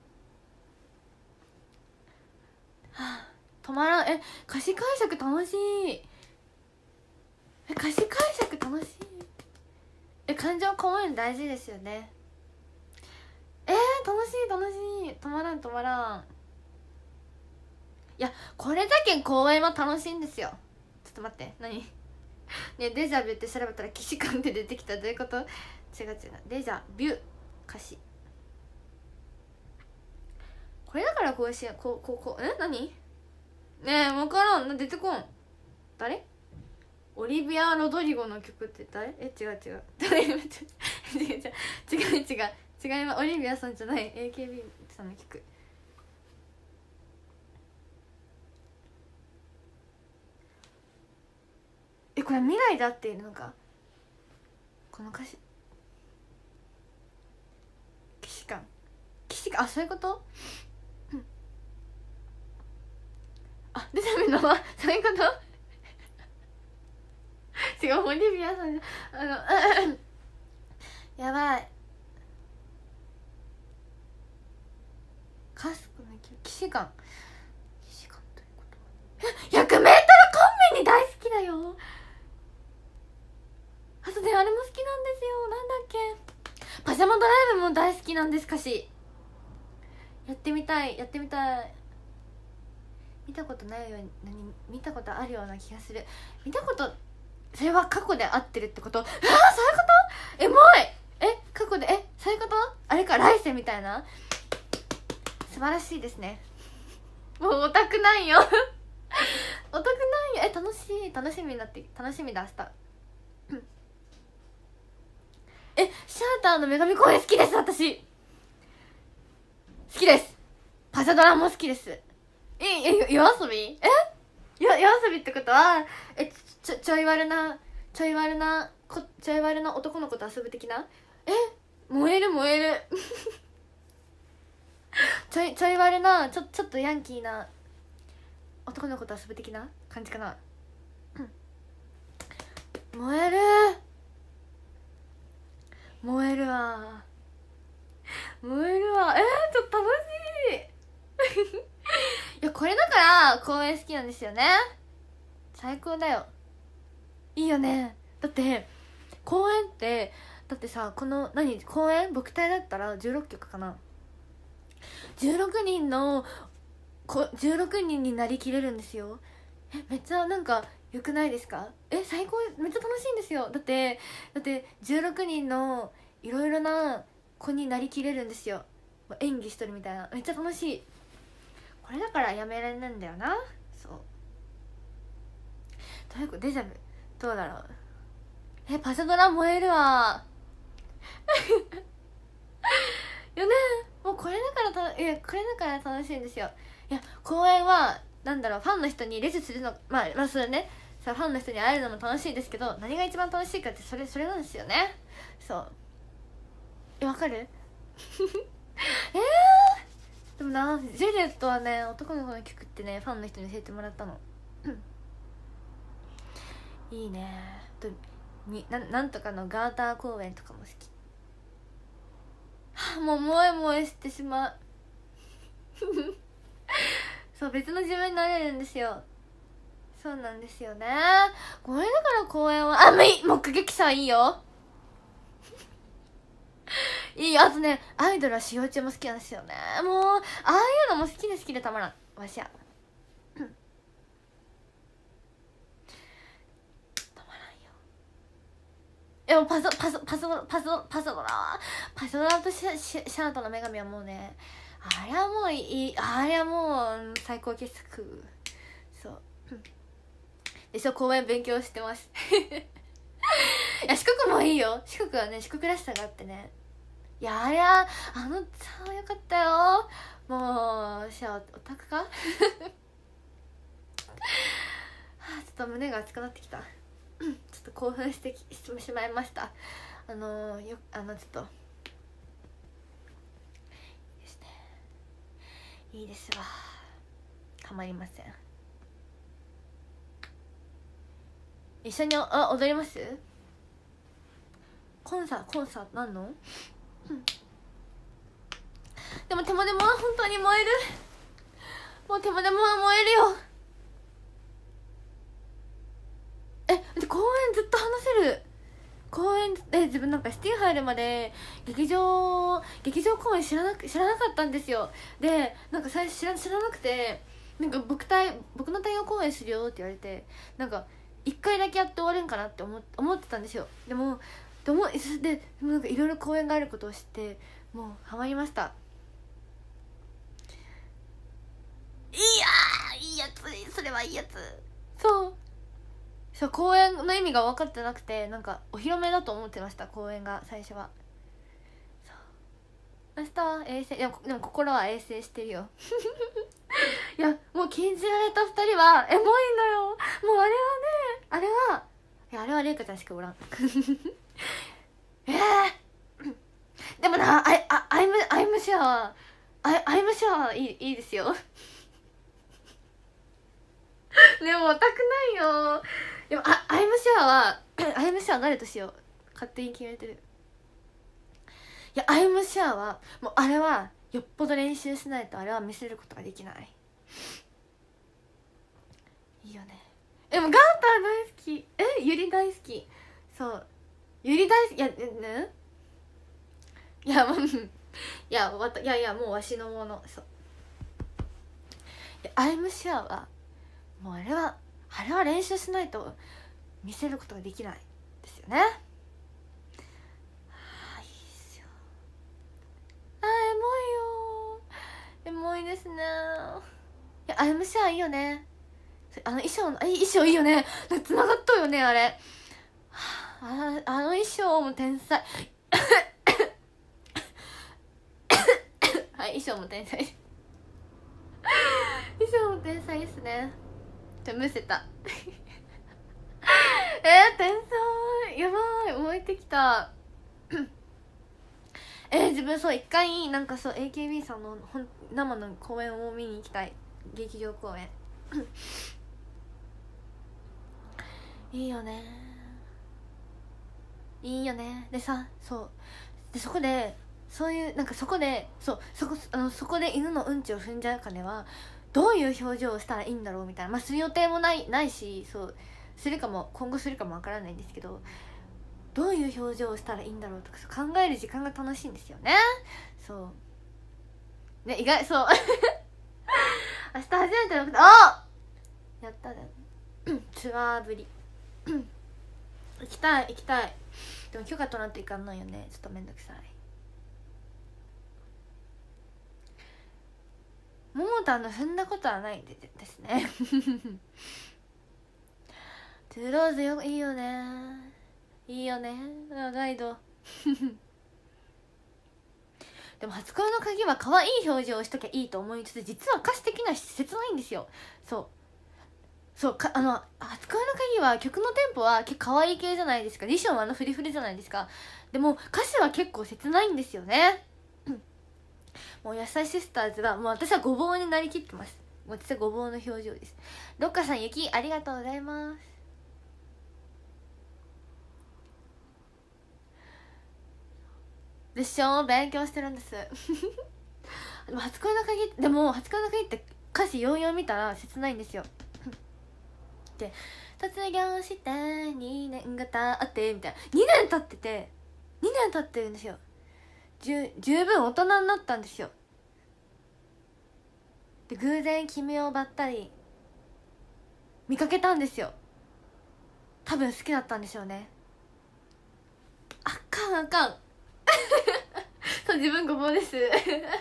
はあ、止まらん。え歌詞解釈楽しい。え歌詞解釈楽しい。え感情こもるの大事ですよね。えー、楽しい楽しい。止まらん止まらん。いやこれだけ公演は楽しいんですよ。ちょっと待って、何ねデジャビュって調べたら既視感って出てきた。どういうこと。違う違う、デジャビュ歌詞。これだからこうしこうこうこうえ何ねえ分からん。出てこん。誰。オリビア・ロドリゴの曲って誰。え違う違う違う違う違う違う違う違います。オリビアさんじゃない。 エーケービー さんの曲。えこれ未来で合っているのかこの歌詞。既視感既視感。あそういうこと。あ出てるのはそういうこと違うオリビアさんじゃあのやばい。カスクの既視感。既視感ということは ひゃくメートル コンビニ大好きだよ。あとねあれも好きなんですよ。なんだっけ。パジャマドライブも大好きなんです。歌詞やってみたいやってみたい。見たことないように見たことあるような気がする。見たことそれは過去で合ってるってこと。ああそういうこと。エモい。え過去でえそういうこと。あれか来世みたいな。素晴らしいですね。もうオタクなんよオタクなんよ。え楽しい楽しみになって楽しみだ明日えシャーターの女神公演好きです。私好きです。パジャドラも好きです。ええ夜遊びえ夜遊びってことはえちょちょい悪なちょい悪なこちょい悪な男の子と遊ぶ的な。え燃える燃えるちょいちょい悪なちょちょっとヤンキーな男の子と遊ぶ的な感じかな燃える燃えるわ燃えるわ。えー、ちょっと楽しい公園好きなんですよね。最高だよ。いいよね。だって公園ってだってさ、この何公演僕隊だったらじゅうろっきょくかな、じゅうろくにんのこじゅうろくにんになりきれるんですよ。えめっちゃなんか良くないですか？え最高、めっちゃ楽しいんですよ。だってだってじゅうろくにんのいろいろな子になりきれるんですよ。演技しとるみたいな、めっちゃ楽しい。これだからやめられないんだよな。そうということデジャブどうだろう。えパセドラ燃えるわよね。もうこれだからたいやこれだから楽しいんですよ。いや公演はなんだろう、ファンの人にレジするのまあまあそれね、さファンの人に会えるのも楽しいですけど、何が一番楽しいかってそれそれなんですよね。そうえわかるえー、でもなジェリエットはね、男の子の曲ってねファンの人に教えてもらったのいいね。とに な, なんとかのガーター公園とかも好き。はあ、もう萌え萌えしてしまうそう別の自分になれるんですよ。そうなんですよね。これだから公園はあもう目撃者いいよいいよ。あとねアイドルは使用中も好きなんですよね。もうああいうのも好きで好きでたまらんわしやでもパソパソパソパソパソドラパソドラとシャシャシャートの女神はもうね、あれはもういい、あれはもう最高傑作。そうでしょ。公園勉強してますいや四国もいいよ。四国はね四国らしさがあってね、いやあれはあのさよかったよ。もうしゃオタクかはあちょっと胸が熱くなってきたちょっと興奮してしまいました。あのー、よあのちょっといいですね、いいですわ、たまりません。一緒にあ踊ります？コンサートコンサートなんの、うん、でも手もでもは本当に燃える。もう手もでもは燃えるよ。え公園ずっと話せる。公園で自分なんかシティ入るまで劇場劇場公演知らなく知らなかったんですよ。でなんか最初知ら知らなくて、なんか僕対僕の対応公演するよって言われて、なんかいっかいだけやって終わるんかなって思思ってたんですよ。でもでもででもなんかいろいろ公演があることを知ってもうハマりました。いやーいいやつ、それはいいやつ。そうそう公演の意味が分かってなくて、なんかお披露目だと思ってました。公演が最初は。そう明日は衛生、いやでも心は衛生してるよいやもう禁じられたふたりはエモいんだよ。もうあれはねあれはいやあれはレイカちゃんしかおらんええー、でもなあいあアイムアイムシェアはアアイムシェアはいいいいですよでもオタクないよ。でもあアイムシェアはアイムシェア誰としよう勝手に決めてる。いやアイムシェアはもうあれはよっぽど練習しないとあれは見せることができない。いいよね。でもガーター大好き。えゆり大好き。そうゆり大好き。いやねいやもういやわたいやいやもうわしのもの。そういやアイムシェアはもうあれはあれは練習しないと見せることができないですよね。ああいいっすよ。あーエモいよ。エモいですね。いやアイムシェアいいよね。あの衣装の衣装いいよね。つながっとるよねあれ。ああの衣装も天才はい衣装も天才衣装も天才ですね。ちょむせたえー、天才やばい燃えてきたえー、自分そう一回なんかそう エーケービー さんのほん生の公演を見に行きたい。劇場公演いいよねいいよね。でさそうでそこでそういうなんかそこでそうそこあのそこで犬のうんちを踏んじゃうかねはどういう表情をしたらいいんだろうみたいな、まあする予定もないないし、そうするかも今後するかもわからないんですけど、どういう表情をしたらいいんだろうとか考える時間が楽しいんですよね。そうね、意外そう明日初めてのこと、あやったねツアーぶり行きたい行きたい。でも許可取らんといかんのよね、ちょっとめんどくさい。ももたんの踏んだことはないでですねトゥーローズよいいよね、いいよねガイドでも初恋の鍵は可愛い表情をしときゃいいと思いつつ、実は歌詞的には切ないんですよ。そうそうか、あの初恋の鍵は曲のテンポは結構可愛い系じゃないですか。リションはあのフリフリじゃないですか。でも歌詞は結構切ないんですよねもう野菜シスターズはもう私はごぼうになりきってます。もう私はごぼうの表情です。ロッカさん雪ありがとうございます。でしょ、勉強してるんですでも初恋の鍵でも初恋の鍵って歌詞ようよう見たら切ないんですよで卒業してにねんが経ってみたいな、にねん経っててにねん経ってるんですよ。じゅ十分大人になったんですよ。で偶然君をばったり見かけたんですよ。多分好きだったんでしょうね。あかんあかんそう自分ごぼうですで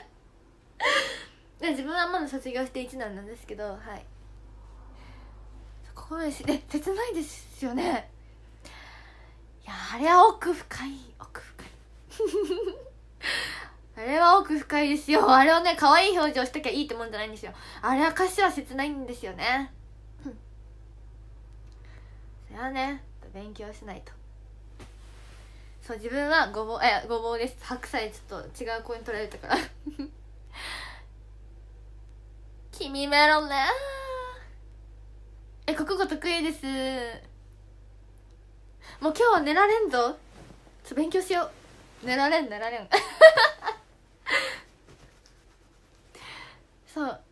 自分はまだ卒業していちねんなんですけど、はい、ここです。え切ないですよね。いやあれは奥深い奥深いあれは奥深いですよ。あれはね可愛い表情しときゃいいってもんじゃないんですよ。あれは歌詞は切ないんですよねそれはね勉強しないと。そう自分はごぼう、えごぼうです。白菜ちょっと違う子に取られたから君メロンねえ国語得意です。もう今日は寝られんぞ。ちょ勉強しよう。寝られん寝られんそう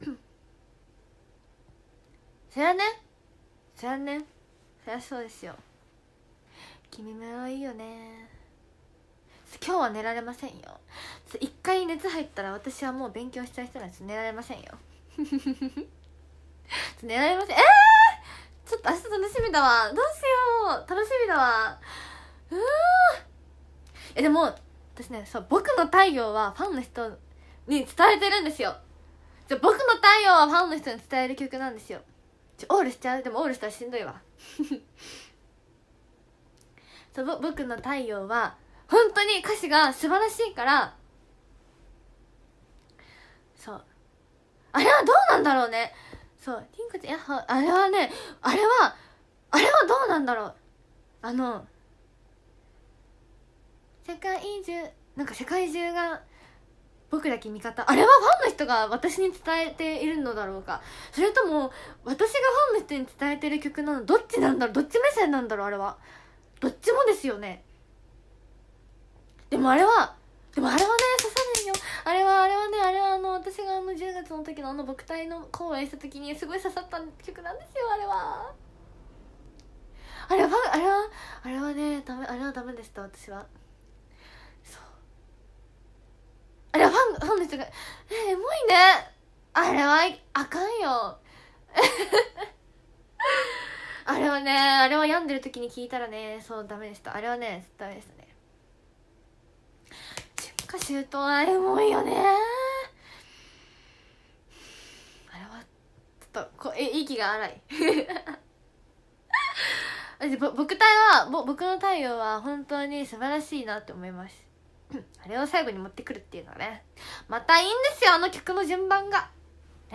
そりゃねそりゃねそりゃそうですよ。君メロンいいよね。今日は寝られませんよ。一回熱入ったら私はもう勉強しちゃう人なんです。寝られませんよ寝られません。えー、ちょっと明日楽しみだわ。どうしよう楽しみだわ。うーえでも私ねそう僕の太陽はファンの人に伝えてるんですよ。じゃ僕の太陽はファンの人に伝える曲なんですよ。ちょオールしちゃう。でもオールしたらしんどいわそうぼ僕の太陽は本当に歌詞が素晴らしいから、そうあれはどうなんだろうね。そうリンクちゃんあれはねあれはあれはどうなんだろう。あの世界中なんか世界中が僕だけ味方、あれはファンの人が私に伝えているのだろうか、それとも私がファンの人に伝えてる曲なの、どっちなんだろう、どっち目線なんだろう。あれはどっちもですよね。でもあれはでもあれはね刺さないよ。あれはあれはねあれはあの私があのじゅうがつの時のあの僕隊の公演した時にすごい刺さった曲なんですよ。あれはあれはあれはあれはねダメ、あれはダメでした私は。そうあれはファンファンの人が「えエモいね」あれはあかんよあれはねあれは病んでる時に聞いたらねそうダメでした。あれはねダメでしたね。春夏秋冬はエモいよね。あれはちょっとこえ息が荒い僕隊はぼ僕の太陽は本当に素晴らしいなって思いますあれを最後に持ってくるっていうのはねまたいいんですよ。あの曲の順番がえ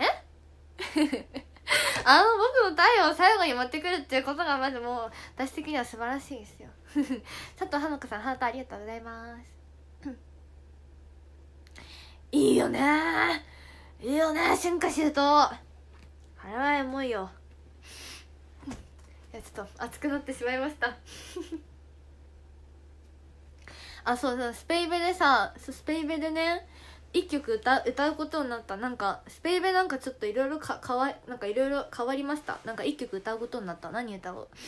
あの僕の太陽を最後に持ってくるっていうことがまずもう私的には素晴らしいですよ佐藤花子さんハートありがとうございますいいよねいいよね春夏秋冬あれはエモいよいやちょっと熱くなってしまいましたあそうそうスペイベでさスペイベでね一曲歌歌うことになった。なんかスペイベなんかちょっといろいろかかわなんかいろいろ変わりました。なんか一曲歌うことになった。何歌おう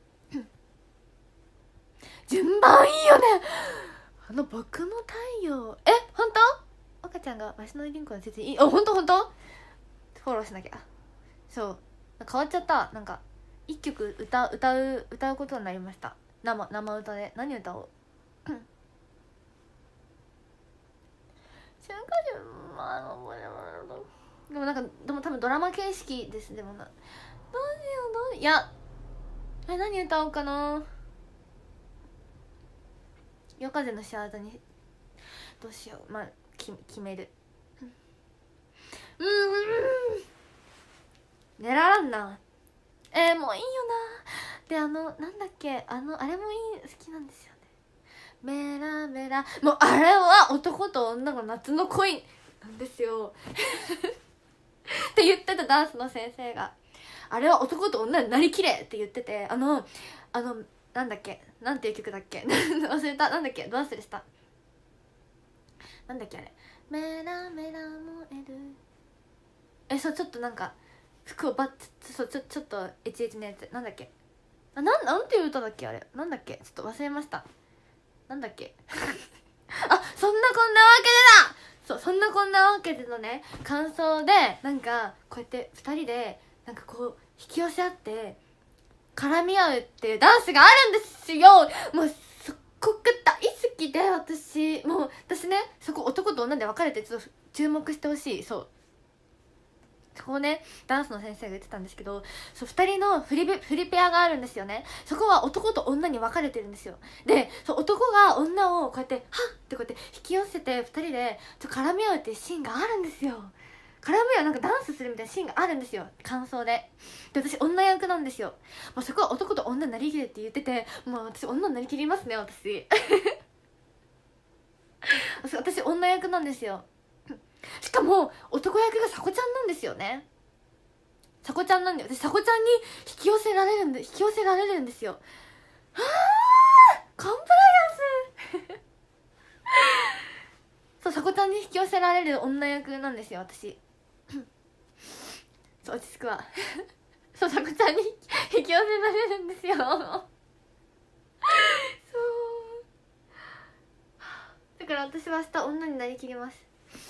順番いいよね。あの僕の太陽、え本当？赤ちゃんがわしの銀行の説明いい。あ本当本当？フォローしなきゃ。そう変わっちゃった。なんか一曲歌歌う歌うことになりました。生生歌で。何歌おうでもなんかでも多分ドラマ形式です。でもなどうしようどういやえ何歌おうかな。夜風のシャードにどうしよう。まあき決める。うんうん狙らんな。えー、もういいよな。であのなんだっけあのあれもいい好きなんですよね。メラメラもうあれは男と女の夏の恋なんですよって言ってたダンスの先生が。あれは男と女になりきれって言ってて、あのあのなんだっけなんていう曲だっけ忘れた。なんだっけど忘れした。なんだっけあれメラメラ燃えるえそうちょっとなんか服をバッツそうちょちょっとエチエチのやつなんだっけあなんなんていう歌だっけあれなんだっけちょっと忘れました。なんだっけあそんなこんなわけでだ。そうそんなこんなわけでのね感想でなんかこうやってふたりでなんかこう引き寄せ合って絡み合うっていうダンスがあるんですよ。もうすっごく大好きで私もう私ねそこ男と女で分かれてちょっと注目してほしい。そうそこをねダンスの先生が言ってたんですけど、そうふたりのフリペフリペアがあるんですよね。そこは男と女に分かれてるんですよ。でそう男が女をこうやってはっってこうやって引き寄せてふたりでちょっと絡み合うっていうシーンがあるんですよ。絡み合うなんかダンスするみたいなシーンがあるんですよ感想で。で私女役なんですよ。もうそこは男と女になりきれって言ってて、もう私女になりきりますね私私女役なんですよ。しかも男役がさこちゃんなんですよね。さこちゃんなんで私さこちゃんに引き寄せられるんで引き寄せられるんですよ。はあコンプライアンスそうさこちゃんに引き寄せられる女役なんですよ私そう落ち着くわそうさこちゃんに引き寄せられるんですよそうだから私は明日女になりきります。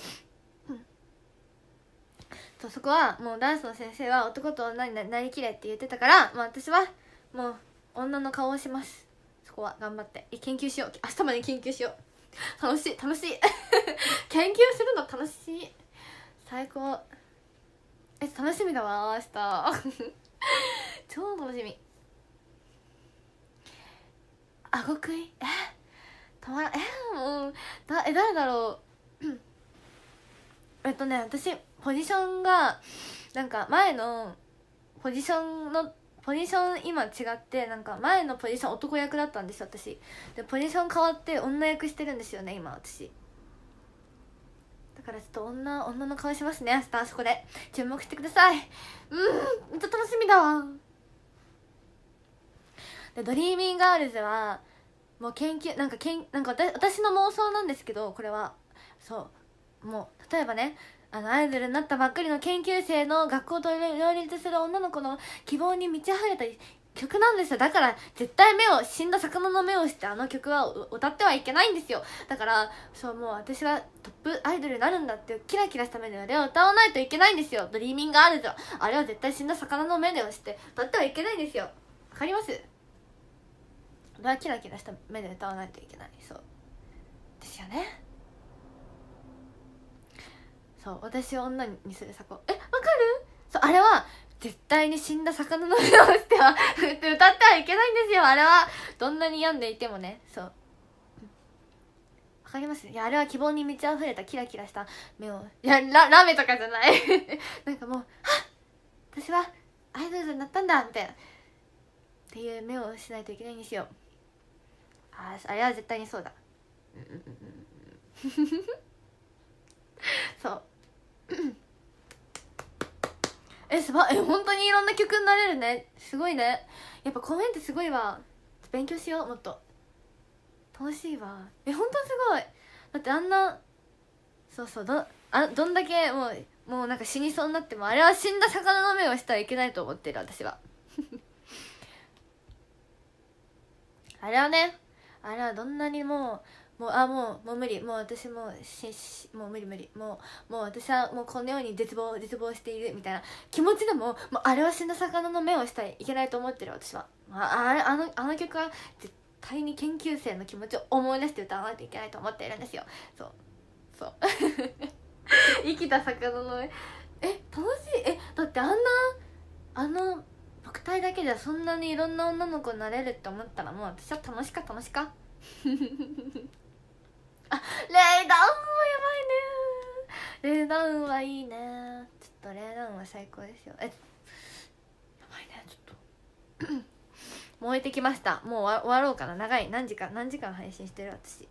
そうそこはもうダンスの先生は男と女になりきれって言ってたから、まあ、私はもう女の顔をします。そこは頑張って研究しよう。明日まで研究しよう。楽しい楽しい研究するの楽しい最高。え楽しみだわ明日超楽しみ。あご食いえ止まらえもうだえ誰だろうえっとね私ポジションがなんか前のポジションのポジション今違ってなんか前のポジション男役だったんですよ私で。ポジション変わって女役してるんですよね今私。だからちょっと女女の顔しますね明日あそこで注目してください。うんめっちゃ楽しみだわ。でドリーミーガールズはもう研究なんかけんなんか私私の妄想なんですけどこれはそうもう例えばねあのアイドルになったばっかりの研究生の学校と両立する女の子の希望に満ち溢れた曲なんですよ。だから絶対目を死んだ魚の目をしてあの曲は歌ってはいけないんですよ。だからそうもう私はトップアイドルになるんだっていうキラキラした目であれを歌わないといけないんですよ。ドリーミングガールズはあれは絶対死んだ魚の目でをして歌ってはいけないんですよ。わかります？あれはキラキラした目で歌わないといけない。そうですよね。そう私を女にする作法えわかる？そうあれは絶対に死んだ魚の目をしては歌ってはいけないんですよ。あれはどんなに病んでいてもね。そうわかります？いやあれは希望に満ち溢れたキラキラした目をいや ラ, ラメとかじゃないなんかもうはっ私はアイドルになったんだみたいなっていう目をしないといけないんですよ。ああれは絶対にそうだそうえすばえ本当にいろんな曲になれるね。すごいね。やっぱ公演ってすごいわ。勉強しようもっと。楽しいわ。え本当すごい。だってあんなそうそう、どあどんだけもうもうなんか死にそうになっても、あれは死んだ魚の目をしたらいけないと思ってる私はあれはね、あれはどんなにもうもうあもうもう無理、もう私もうししもう無理無理、もうもう私はもうこのように絶望絶望しているみたいな気持ちでも、もうあれは死んだ魚の目をしたらいけないと思ってる私は。ああれあのあの曲は絶対に研究生の気持ちを思い出して歌わないといけないと思っているんですよ。そうそう生きた魚の目、え楽しい、えだってあんなあの肉体だけではそんなにいろんな女の子になれるって思ったら、もう私は楽しか楽しかあ、レイダウンもやばいね。レイダウンはいいね。ちょっとレイダウンは最高ですよ。えやばいね、ちょっと燃えてきました。もう終わろうかな。長い。何時間何時間配信してる私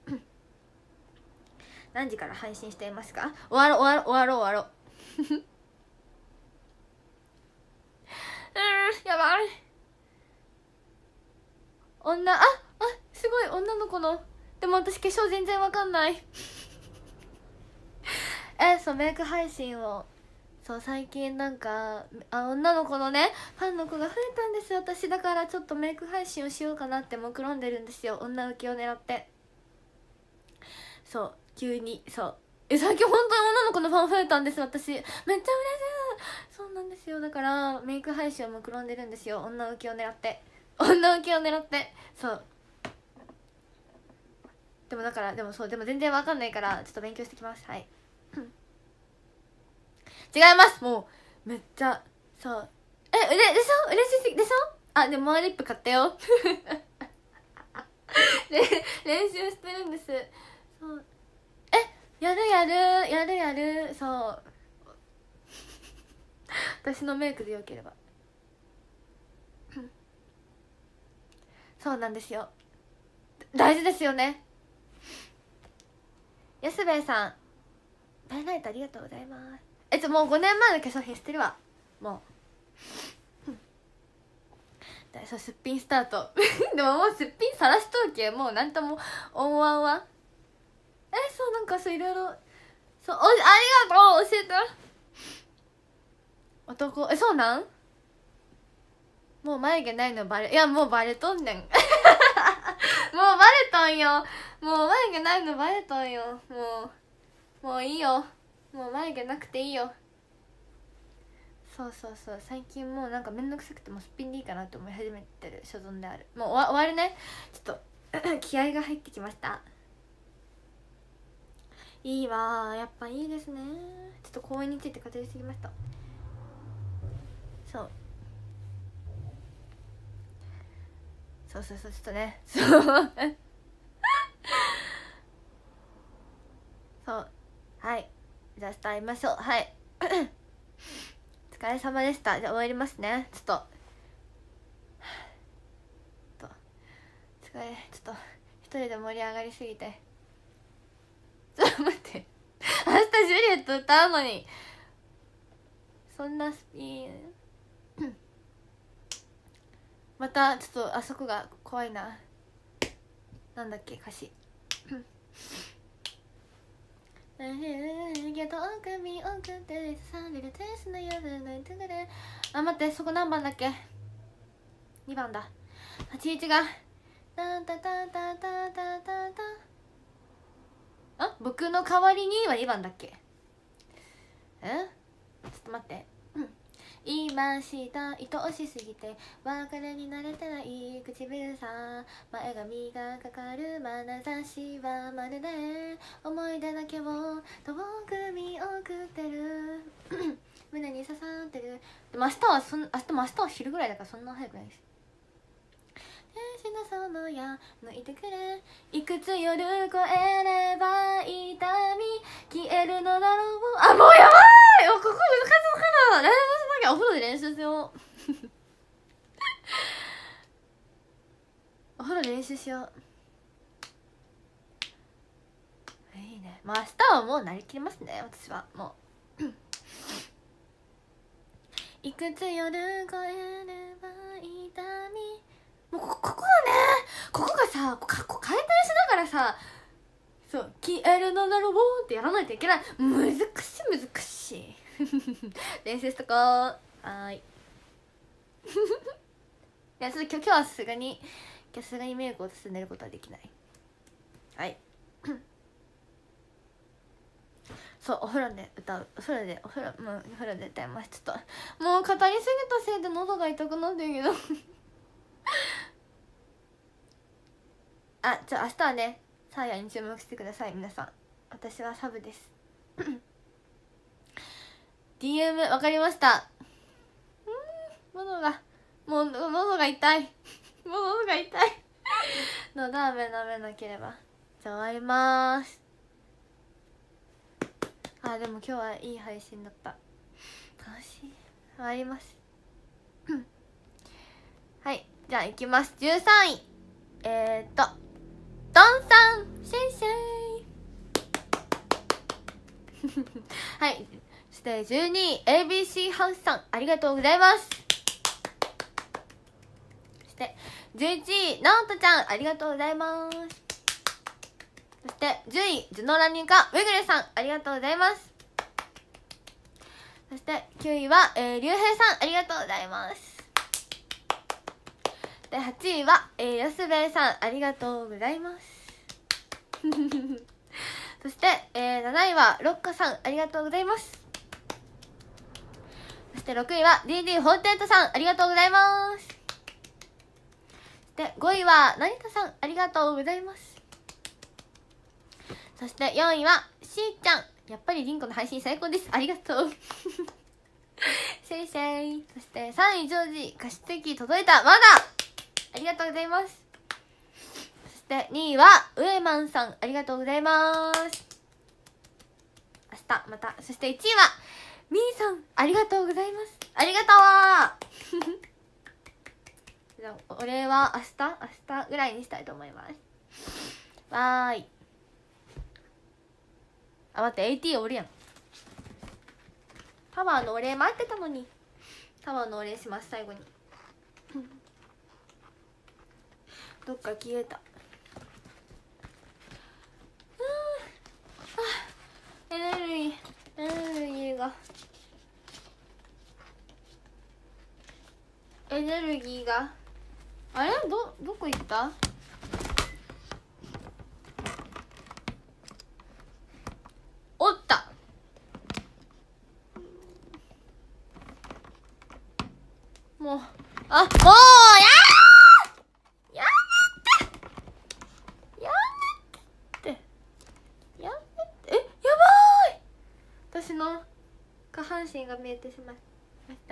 何時から配信していますか。終わろう終わろう終わろう終わろううんやばい。女、ああすごい女の子の、でも私化粧全然わかんないえそうメイク配信を、そう最近なんかあ女の子のねファンの子が増えたんですよ私。だからちょっとメイク配信をしようかなって目論んでるんですよ、女受けを狙って。そう急にそうえ最近本当に女の子のファン増えたんです私。めっちゃ嬉しい。そうなんですよ。だからメイク配信を目論んでるんですよ、女受けを狙って女受けを狙って。そうでもだからでもそうでも全然わかんないからちょっと勉強してきます。はい違います。もうめっちゃそうえうれでしょ嬉しすぎでしょ。あでもモアリップ買ったよ練習してるんです。そうえやるやるやるやるそう私のメイクでよければそうなんですよ、大事ですよね。安兵衛さんペンライトありがとうございます。えっともうごねんまえの化粧品捨てるわもうだそうすっぴんスタートでももうすっぴんさらしとうけもうなんとも思わんわ。えそうなんかそういろいろそうおありがとう教えて男えそうなんもう眉毛ないのバレいやもうバレとんねんもうバレとんよ。もう眉毛ないのバレとんよ。もうもういいよ、もう眉毛なくていいよ。そうそうそう最近もうなんかめんどくさくてもすっぴんでいいかなと思い始めてる所存である。もう終わ終わるね。ちょっと気合が入ってきました。いいわやっぱいいですね。ちょっと公園について語りすぎました。そうそうそうそうちょっとねそうそうはいじゃあ伝えましょう。はいお疲れ様でした。じゃあ終わりますね。ちょっとと疲れちょっと一人で盛り上がりすぎてちょっと待って明日ジュリエット歌うのにそんなスピンまたちょっとあそこが怖いな。なんだっけ歌詞あ待ってそこ何番だっけ。にばんだ。はちいちがタタタタタタタタあ僕の代わりにはにばんだっけ。えちょっと待って、うん、今した愛おしすぎて別れに慣れてない唇さ前髪がかかる眼差しはまるで思い出だけを遠く見送ってる胸に刺さってる。でも明日はそん明日も明日は昼ぐらいだからそんな早くないです。天使のその矢抜いてくれいくつ夜越えれば痛み消えるのだろう。あもうやばいここ難しそうかな。練習しなきゃお風呂で練習しようお風呂で練習しよう。いいね。まあ明日はもうなりきりますね私はもういくつ夜越えれば痛みもうこここがねここがさかこ回転しながらさそう「消えるのだろう」ってやらないといけない。難しい難しい練習しとこう。はーいいやちょっと今日今日はさすがに今日はさすがにメイクを落として寝ることはできない。はいそうお風呂で歌う。お風呂でお風呂もうお風呂で歌います。ちょっともう語りすぎたせいで喉が痛くなってるけどあじゃあ明日はねサーヤに注目してください皆さん。私はサブですディーエム わかりました。うん喉がもう喉が痛いもう喉が痛いのラーメン舐めなければ。じゃあ終わりまーす。あでも今日はいい配信だった。楽しい。終わりますはいじゃあいきます。じゅうさんいえー、っとドンさんシェイシェイはいそしてじゅうにい エービーシー ハウスさんありがとうございます。そしてじゅういちいナオトちゃんありがとうございます。そしてじゅういジュノラニカウェグレさんありがとうございます。そしてきゅういは、えー、リュウヘイさんありがとうございます。ではちいは、えー、ヤスベイさんありがとうございますそして、えー、なないはロッカさんありがとうございます。そしてろくいは ディーディーフォーティーエイト さんありがとうございます。そしてごいは成田さんありがとうございます。そしてよんいはしーちゃんやっぱりリンコの配信最高ですありがとうシェイシェイ。そしてさんいジョージ加湿器届いたまだありがとうございます。そしてにいはウエマンさんありがとうございます。明日また。そしていちいはみーさんありがとうございます。ありがとうじゃあお礼は明日明日ぐらいにしたいと思います。わーい。あ待って エーティー おるやん。タワーのお礼待ってたのに。タワーのお礼します最後にどっか消えた。うんエネルギーエネルギーがエネルギーがあれどどこ行った。おったもうあもうやーやめてやめてやめてえやばい私の下半身が見えてしまいました。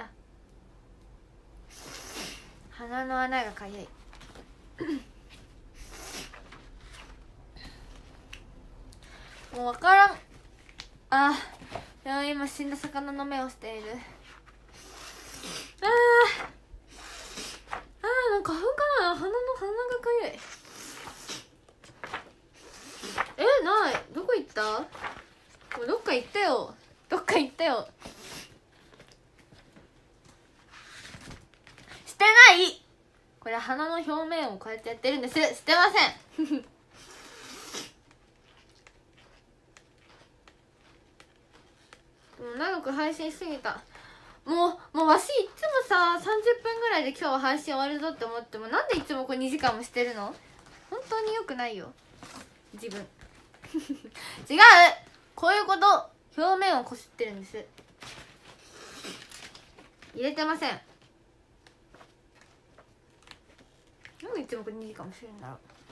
鼻の穴がかゆいもうわからん。あいや今死んだ魚の目をしている。あーあーなんか花粉かな。鼻の鼻がかゆい。えないどこ行った。もうどっか行ったよどっか行ったよ。してないこれ鼻の表面をこうやってやってるんです。してませんもう長く配信しすぎた。もうもうわしいつもささんじゅっぷんぐらいで今日は配信終わるぞって思ってもなんでいつもこれにじかんもしてるの。本当に良くないよ自分違うこういうこと表面をこすってるんです。入れてません。なんでいつもこれにじかんもしてるんだろ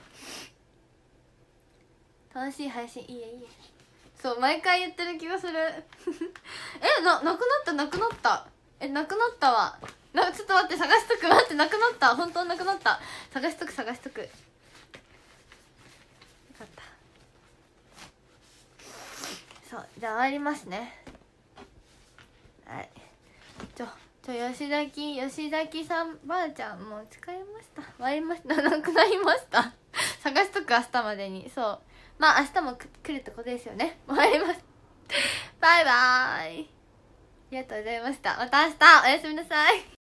う。楽しい配信いいえいいえ。そう毎回言ってる気がするえななくなったなくなったえなくなったわな。ちょっと待って探しとく待ってなくなった本当なくなった探しとく探しとく。よかった。そうじゃあ終わりますね。はいちょちょ吉崎吉崎さんばあちゃんもう疲れました。終わりましたなくなりました探しとく明日までに。そうまあ明日も来るってことですよね。終わりますバイバーイありがとうございました。また明日おやすみなさい。